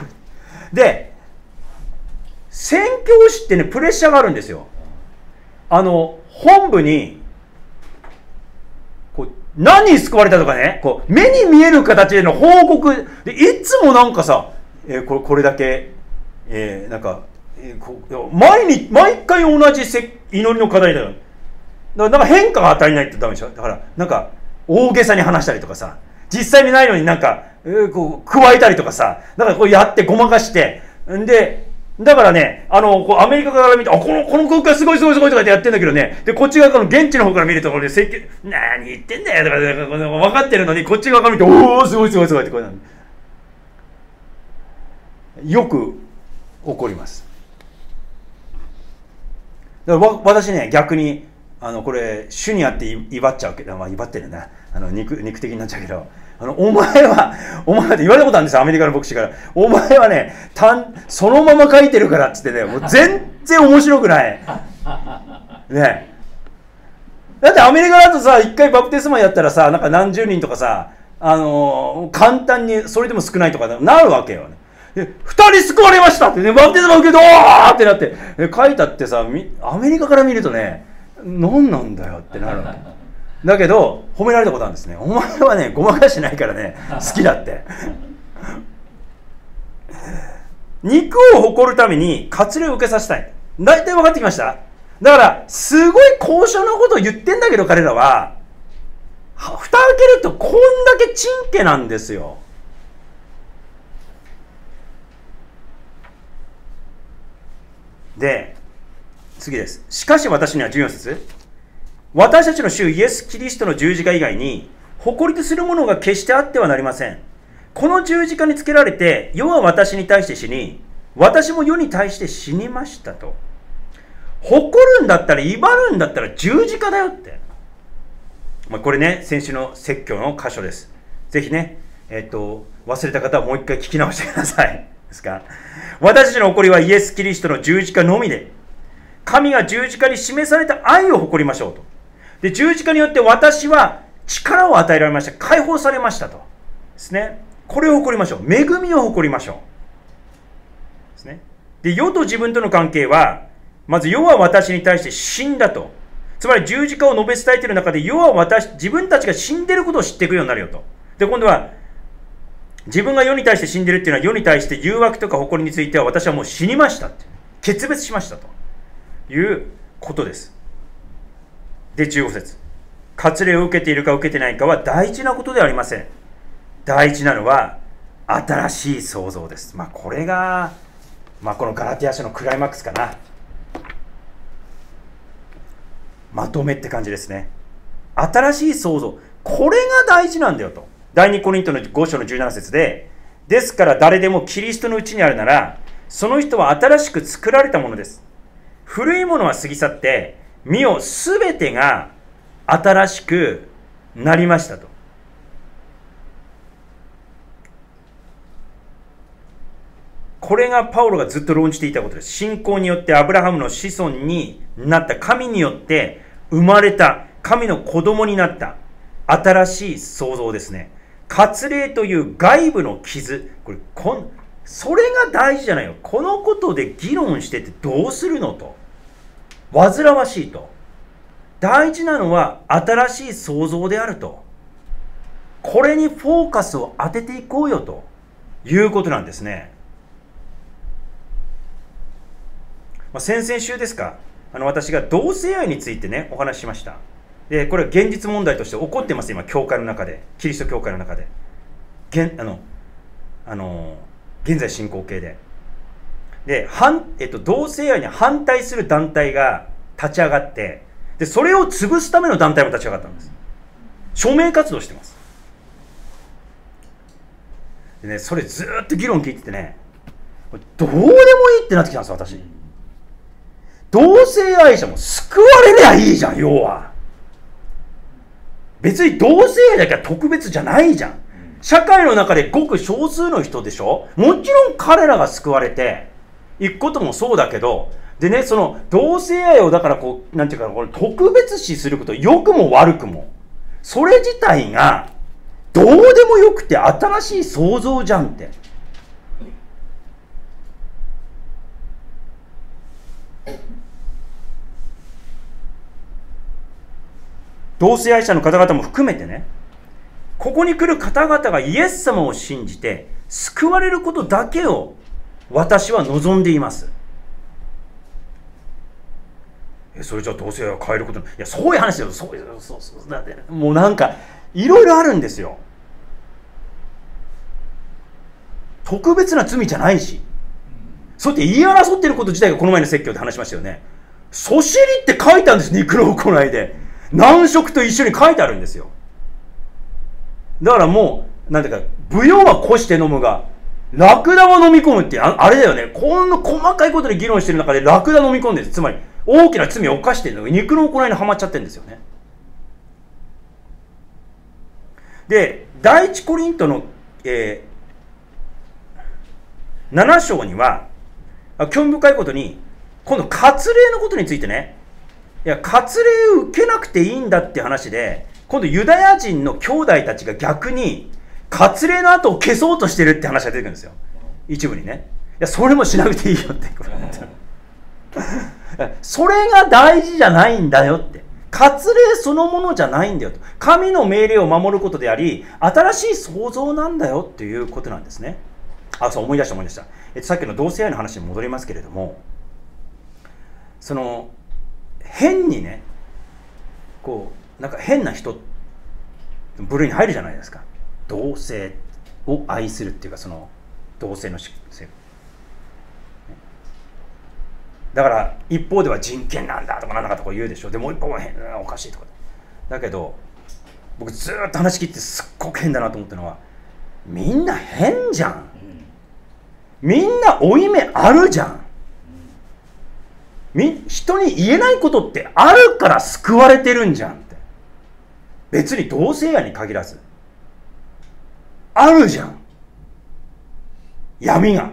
で宣教師ってね、プレッシャーがあるんですよ。あの本部にこう何人救われたとかね、こう目に見える形での報告で、いつもなんかさ、えー、これこれだけ、えー、なんか、えー、こ毎日毎回同じせ祈りの課題だよ。だからなんか変化が与えないとダメでしょ。だからなんか大げさに話したりとかさ、実際にないのになんか、えー、こう加えたりとかさ、だからこうやってごまかして、んでだからね、あの、こうアメリカから見て、あ、この、この空間すごいすごいすごいとかってやってんだけどね、で、こっち側から現地の方から見ると、これで請求、何言ってんだよとか、分かってるのに、こっち側から見て、おー、すごいすごいすごいってこうなんよく起こります。だからわ私ね、逆に、あの、これ、主にあって威張っちゃうけど、まあ、威張ってるな。あの、肉、肉的になっちゃうけど、あの、お前は、お前って言われたことあるんですよ、アメリカの牧師から。お前はね、単、そのまま書いてるからっつってね、もう全然面白くない。ね。だってアメリカだとさ、一回バプテスマやったらさ、なんか何十人とかさ、あのー、簡単に、それでも少ないとかなるわけよね。で、二人救われましたってね、バプテスマ受けて、おーってなって、書いたってさ、アメリカから見るとね、何なんだよってなるわけ。だけど褒められたことあるんですね。お前はね、ごまかしないからね、好きだって肉を誇るために割礼を受けさせたい。大体分かってきました。だからすごい高尚なことを言ってんだけど、彼らは蓋開けるとこんだけちんけなんですよ。で次です。しかし私にはじゅうよん節、私たちの主イエス・キリストの十字架以外に誇りとするものが決してあってはなりません。 この十字架につけられて、世は私に対して死に、私も世に対して死にましたと。誇るんだったら、威張るんだったら十字架だよって。まあ、これね、先週の説教の箇所です。ぜひね、えっと、忘れた方はもう一回聞き直してください。ですか。私たちの誇りはイエス・キリストの十字架のみで、神が十字架に示された愛を誇りましょうと。で、十字架によって私は力を与えられました。解放されましたと。ですね。これを誇りましょう。恵みを誇りましょう。ですね。で、世と自分との関係は、まず世は私に対して死んだと。つまり十字架を述べ伝えている中で、世は私、自分たちが死んでいることを知っていくようになるよと。で、今度は、自分が世に対して死んでいるっていうのは、世に対して誘惑とか誇りについては私はもう死にましたって。決別しましたということです。で、じゅうご節。割礼を受けているか受けてないかは大事なことではありません。大事なのは、新しい創造です。まあ、これが、まあ、このガラティア書のクライマックスかな。まとめって感じですね。新しい創造。これが大事なんだよと。第二コリントのご章のじゅうなな節で、ですから誰でもキリストのうちにあるなら、その人は新しく作られたものです。古いものは過ぎ去って、見よ、すべてが新しくなりましたと。これがパウロがずっと論じていたことです。信仰によってアブラハムの子孫になった、神によって生まれた、神の子供になった新しい創造ですね。割礼という外部の傷、これこんそれが大事じゃないよ。このことで議論しててどうするのと。煩わしいと。大事なのは新しい創造であると。これにフォーカスを当てていこうよということなんですね。まあ、先々週ですか、あの私が同性愛についてね、お話ししました。で、これは現実問題として起こってます、今、教会の中で、キリスト教会の中で。現あのあの現在進行形で。で、反えっと、同性愛に反対する団体が立ち上がって、で、それを潰すための団体も立ち上がったんです。署名活動してます。でね、それずーっと議論聞いててね、どうでもいいってなってきたんです、私。同性愛者も救われりゃいいじゃん、要は。別に同性愛だけは特別じゃないじゃん。社会の中でごく少数の人でしょ。もちろん彼らが救われていくこともそうだけど、でね、その同性愛をだからこう、なんていうか、これ特別視すること、良くも悪くも、それ自体がどうでもよくて新しい創造じゃんって。同性愛者の方々も含めてね、ここに来る方々がイエス様を信じて救われることだけを私は望んでいます。え、それじゃあ同性愛を変えることの、いや、そういう話だよ。そういう、そうそうだって、もうなんかいろいろあるんですよ。特別な罪じゃないし、そうやって言い争っていること自体がこの前の説教で話しましたよね。そしりって書いたんです、肉の行いで。難色と一緒に書いてあるんですよ。だからもう、なんていうか、舞踊はこして飲むが、ラクダは飲み込むって、あ、あれだよね。こんな細かいことで議論してる中でラクダ飲み込んでる。つまり、大きな罪を犯してるのが肉の行いにはまっちゃってるんですよね。で、第一コリントの、えー、なな章には、興味深いことに、今度、割礼のことについてね、いや、割礼を受けなくていいんだって話で、今度ユダヤ人の兄弟たちが逆に割礼の後を消そうとしてるって話が出てくるんですよ。一部にね。いや、それもしなくていいよって。それが大事じゃないんだよって。割礼そのものじゃないんだよと。神の命令を守ることであり、新しい創造なんだよっていうことなんですね。あ、そう、思い出した思い出した。えっと、さっきの同性愛の話に戻りますけれども、その、変にね、こうなんか変な人部類に入るじゃないですか。同性を愛するっていうか、その同性の性だから一方では人権なんだとかなんだかとか言うでしょ。でもう一方は変おかしいとか。だけど僕ずーっと話聞いてすっごく変だなと思ったのは、 みんな変じゃん。みんな負い目あるじゃん。み人に言えないことってあるから救われてるんじゃんって。別に同性愛に限らずあるじゃん、闇が、うん、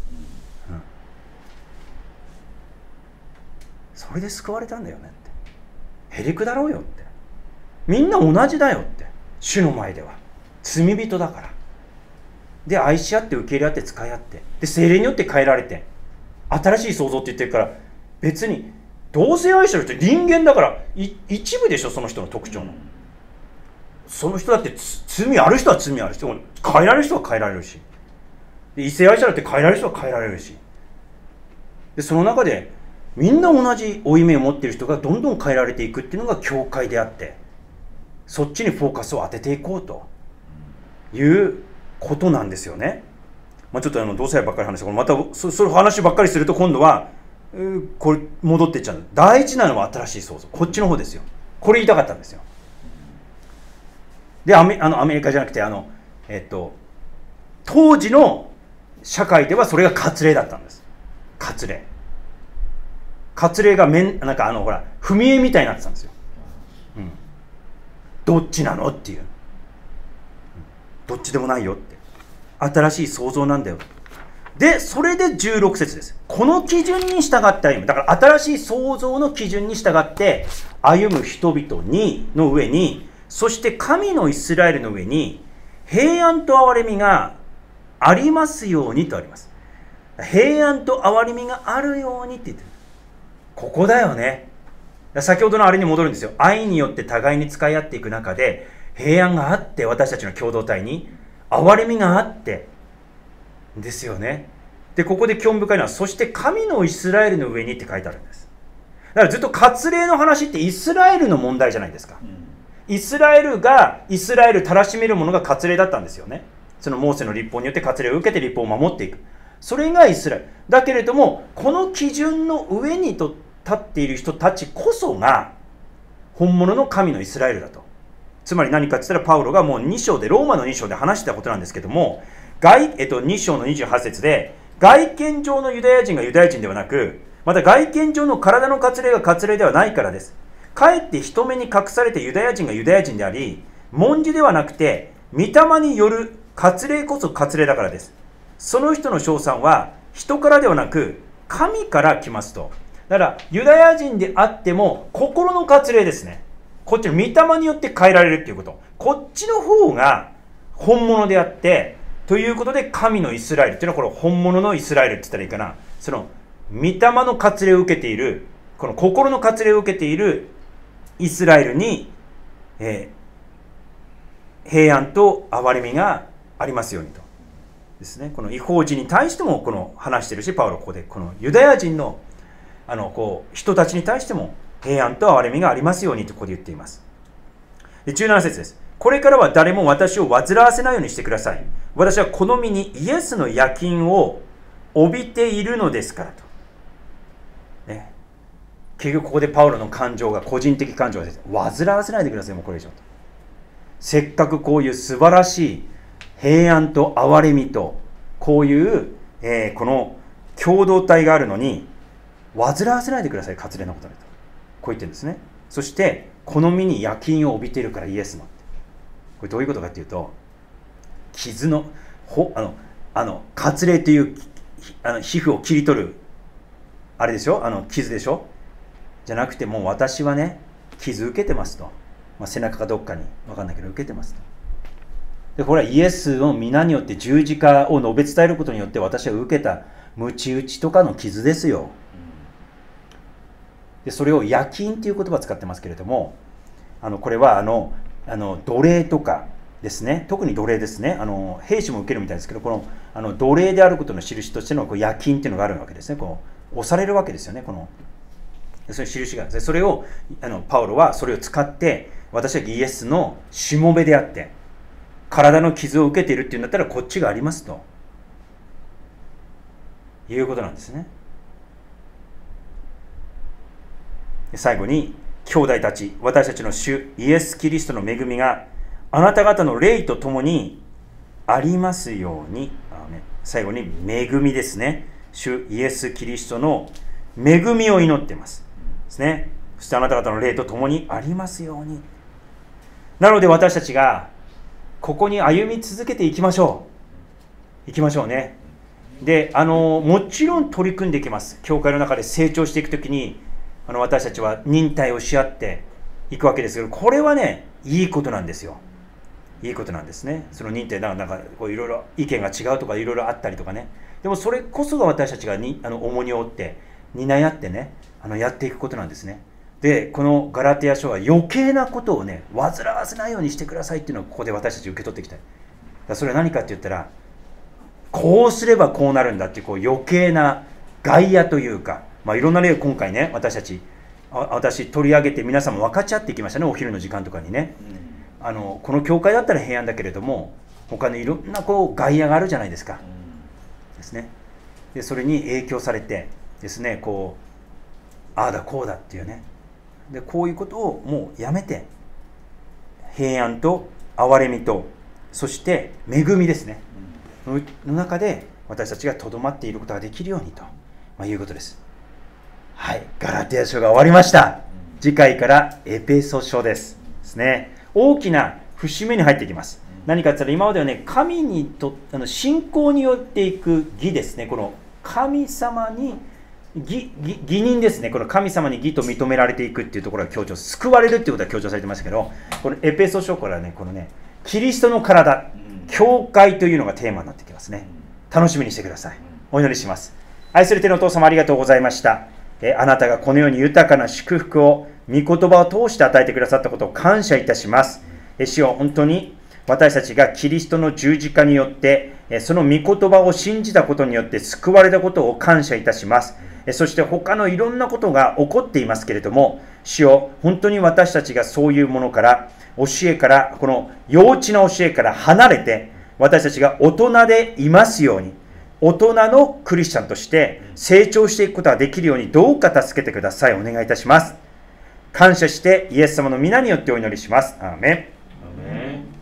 それで救われたんだよねって。へりくだろうよって。みんな同じだよって。主の前では罪人だから。で愛し合って受け入れ合って使い合って、で聖霊によって変えられて新しい創造って言ってるから、別に同性愛者の人人間だから、い一部でしょ、その人の特徴の。その人だって罪ある人は罪ある人、変えられる人は変えられるし、で異性愛者だって変えられる人は変えられるし、でその中でみんな同じ負い目を持っている人がどんどん変えられていくっていうのが教会であって、そっちにフォーカスを当てていこうということなんですよね。まあ、ちょっとあの同性愛ばっかり話して、またそそういう話ばっかりすると今度はこれ戻っていっちゃう。大事なのは新しい創造、こっちの方ですよ。これ言いたかったんですよ。でアメあのアメリカじゃなくてあの、えっと、当時の社会ではそれが割礼だったんです。割礼割礼がめんなんかあのほら踏み絵みたいになってたんですよ、うん、どっちなのっていう、うん、どっちでもないよって、新しい創造なんだよ。でそれでじゅうろく節です。この基準に従って歩む、だから新しい創造の基準に従って歩む人々にの上に、そして神のイスラエルの上に平安と憐れみがありますようにとあります。平安と憐れみがあるようにって言ってる。ここだよね。先ほどのあれに戻るんですよ。愛によって互いに使い合っていく中で平安があって、私たちの共同体に憐れみがあってですよね。でここで興味深いのは、そして神のイスラエルの上にって書いてあるんです。だからずっと割礼の話ってイスラエルの問題じゃないですか。イスラエルがイスラエルたらしめるものが割礼だったんですよね。そのモーセの律法によって割礼を受けて律法を守っていく、それがイスラエルだけれども、この基準の上にと立っている人たちこそが本物の神のイスラエルだと。つまり何かって言ったら、パウロがもうに章で、ローマのに章で話したことなんですけども、外、えっと、に章のにじゅうはち節で、外見上のユダヤ人がユダヤ人ではなく、また外見上の体の割礼が割礼ではないからです。かえって人目に隠されてユダヤ人がユダヤ人であり、文字ではなくて御霊による割礼こそ割礼だからです。その人の称賛は人からではなく神から来ますと。だからユダヤ人であっても心の割礼ですね。こっちの御霊によって変えられるっていうこと、こっちの方が本物であって、ということで神のイスラエルっていうのは、これ本物のイスラエルって言ったらいいかな、その御霊の割礼を受けている、この心の割礼を受けているイスラエルに、えー、平安と憐れみがありますようにとですね。この異邦人に対してもこの話してるし、パウロここでこのユダヤ人のあのこう人たちに対しても平安と憐れみがありますようにとここで言っています。でじゅうなな節です。これからは誰も私を煩わせないようにしてください。私はこの身にイエスの夜勤を帯びているのですからと、ね、結局ここでパウロの感情が、個人的感情がです。煩わせないでください、もうこれ以上と。せっかくこういう素晴らしい平安と憐れみとこういう、えー、この共同体があるのに煩わせないでください、割礼のことでとこう言ってるんですね。そしてこの身に夜勤を帯びているからイエスの、これどういうことかっていうと、傷のほあのあの割礼というあの皮膚を切り取るあれでしょ、あの傷でしょ、じゃなくて、もう私はね傷受けてますと、まあ、背中かどっかに分かんないけど受けてますと。でこれはイエスの皆によって十字架を述べ伝えることによって私は受けた鞭打ちとかの傷ですよ。でそれを夜勤という言葉を使ってますけれども、あのこれはあのあの奴隷とかですね、特に奴隷ですね、あの兵士も受けるみたいですけど、このあの奴隷であることの印としてのこう夜勤っていうのがあるわけですね。こう押されるわけですよね、このそういう印が。それをあのパウロはそれを使って、私はイエスのしもべであって体の傷を受けているっていうんだったらこっちがありますということなんですね。最後に、兄弟たち、私たちの主イエス・キリストの恵みがあなた方の霊とともにありますように。アーメン。最後に恵みですね。主イエス・キリストの恵みを祈っていますですね。そしてあなた方の霊と共にありますように。なので私たちがここに歩み続けていきましょう。いきましょうね。で、あのもちろん取り組んでいきます。教会の中で成長していくときに、あの私たちは忍耐をし合っていくわけですけど、これはね、いいことなんですよ。いいことなんですね。その忍耐なんかこういろいろ意見が違うとかいろいろあったりとかね。でもそれこそが私たちがにあの重荷を負って担い合ってね、あのやっていくことなんですね。で、このガラテヤ書は余計なことをね、煩わせないようにしてくださいっていうのをここで私たち受け取っていきたい。だからそれは何かって言ったら、こうすればこうなるんだっていう、こう余計な外野というか、まあ、いろんな例を今回ね、私たち私取り上げて皆さんも分かち合っていきましたね、お昼の時間とかにね。うん、あのこの教会だったら平安だけれども、他にいろんなこう外野があるじゃないですか。うん、ですね。でそれに影響されてですね、こうああだこうだっていうね、でこういうことをもうやめて、平安と憐れみとそして恵みですね、うん、の中で私たちがとどまっていることができるようにと、まあ、いうことです。はい、ガラテヤ書が終わりました。次回からエペソ書ですですね。大きな節目に入っていきます。何かって言ったら、今まではね、神にとあの信仰によっていく義ですね。この神様に義、義、義人ですね。この神様に義と認められていくっていうところが強調、救われるっていうことが強調されてましたけど、このエペソ書からね、このね、キリストの体、教会というのがテーマになってきますね。楽しみにしてください。お祈りします。愛する天のお父様、ありがとうございました。えあなたがこのように豊かな祝福を御言葉を通して与えてくださったことを感謝いたします。え主よ、本当に私たちがキリストの十字架によってえその御言葉を信じたことによって救われたことを感謝いたします。えそして他のいろんなことが起こっていますけれども、主よ、本当に私たちがそういうものから教えからこの幼稚な教えから離れて、私たちが大人でいますように、大人のクリスチャンとして成長していくことができるようにどうか助けてください。お願いいたします。感謝してイエス様の皆によってお祈りします。アーメン。アーメン。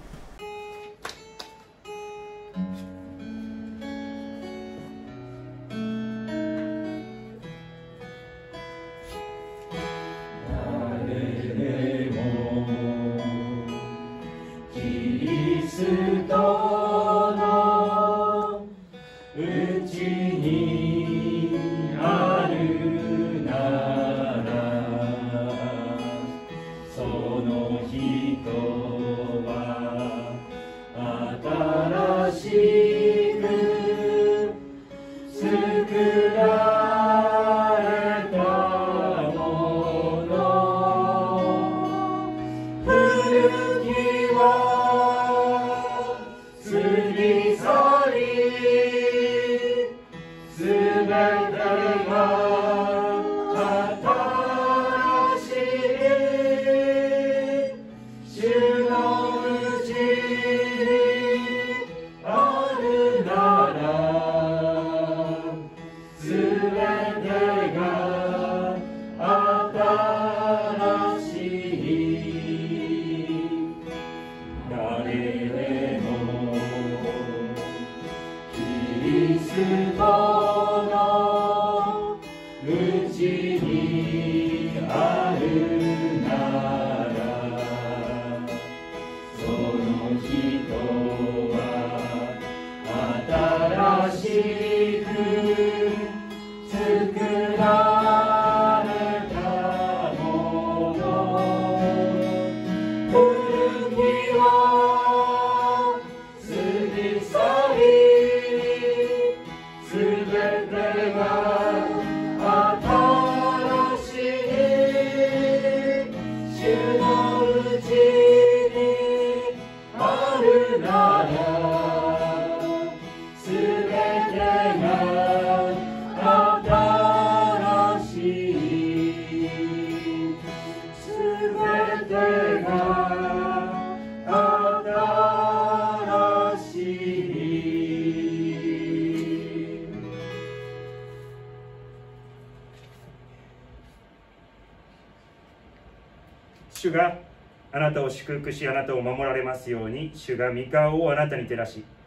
主があなたを祝福し、あなたを守られますように。主が御顔をあなたに照らし、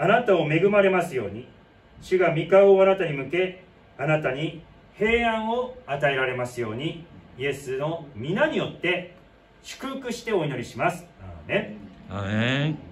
あなたを恵まれますように。主が御顔をあなたに向け、あなたに平安を与えられますように。イエスの皆によって祝福してお祈りします。アーメン。 アーメン。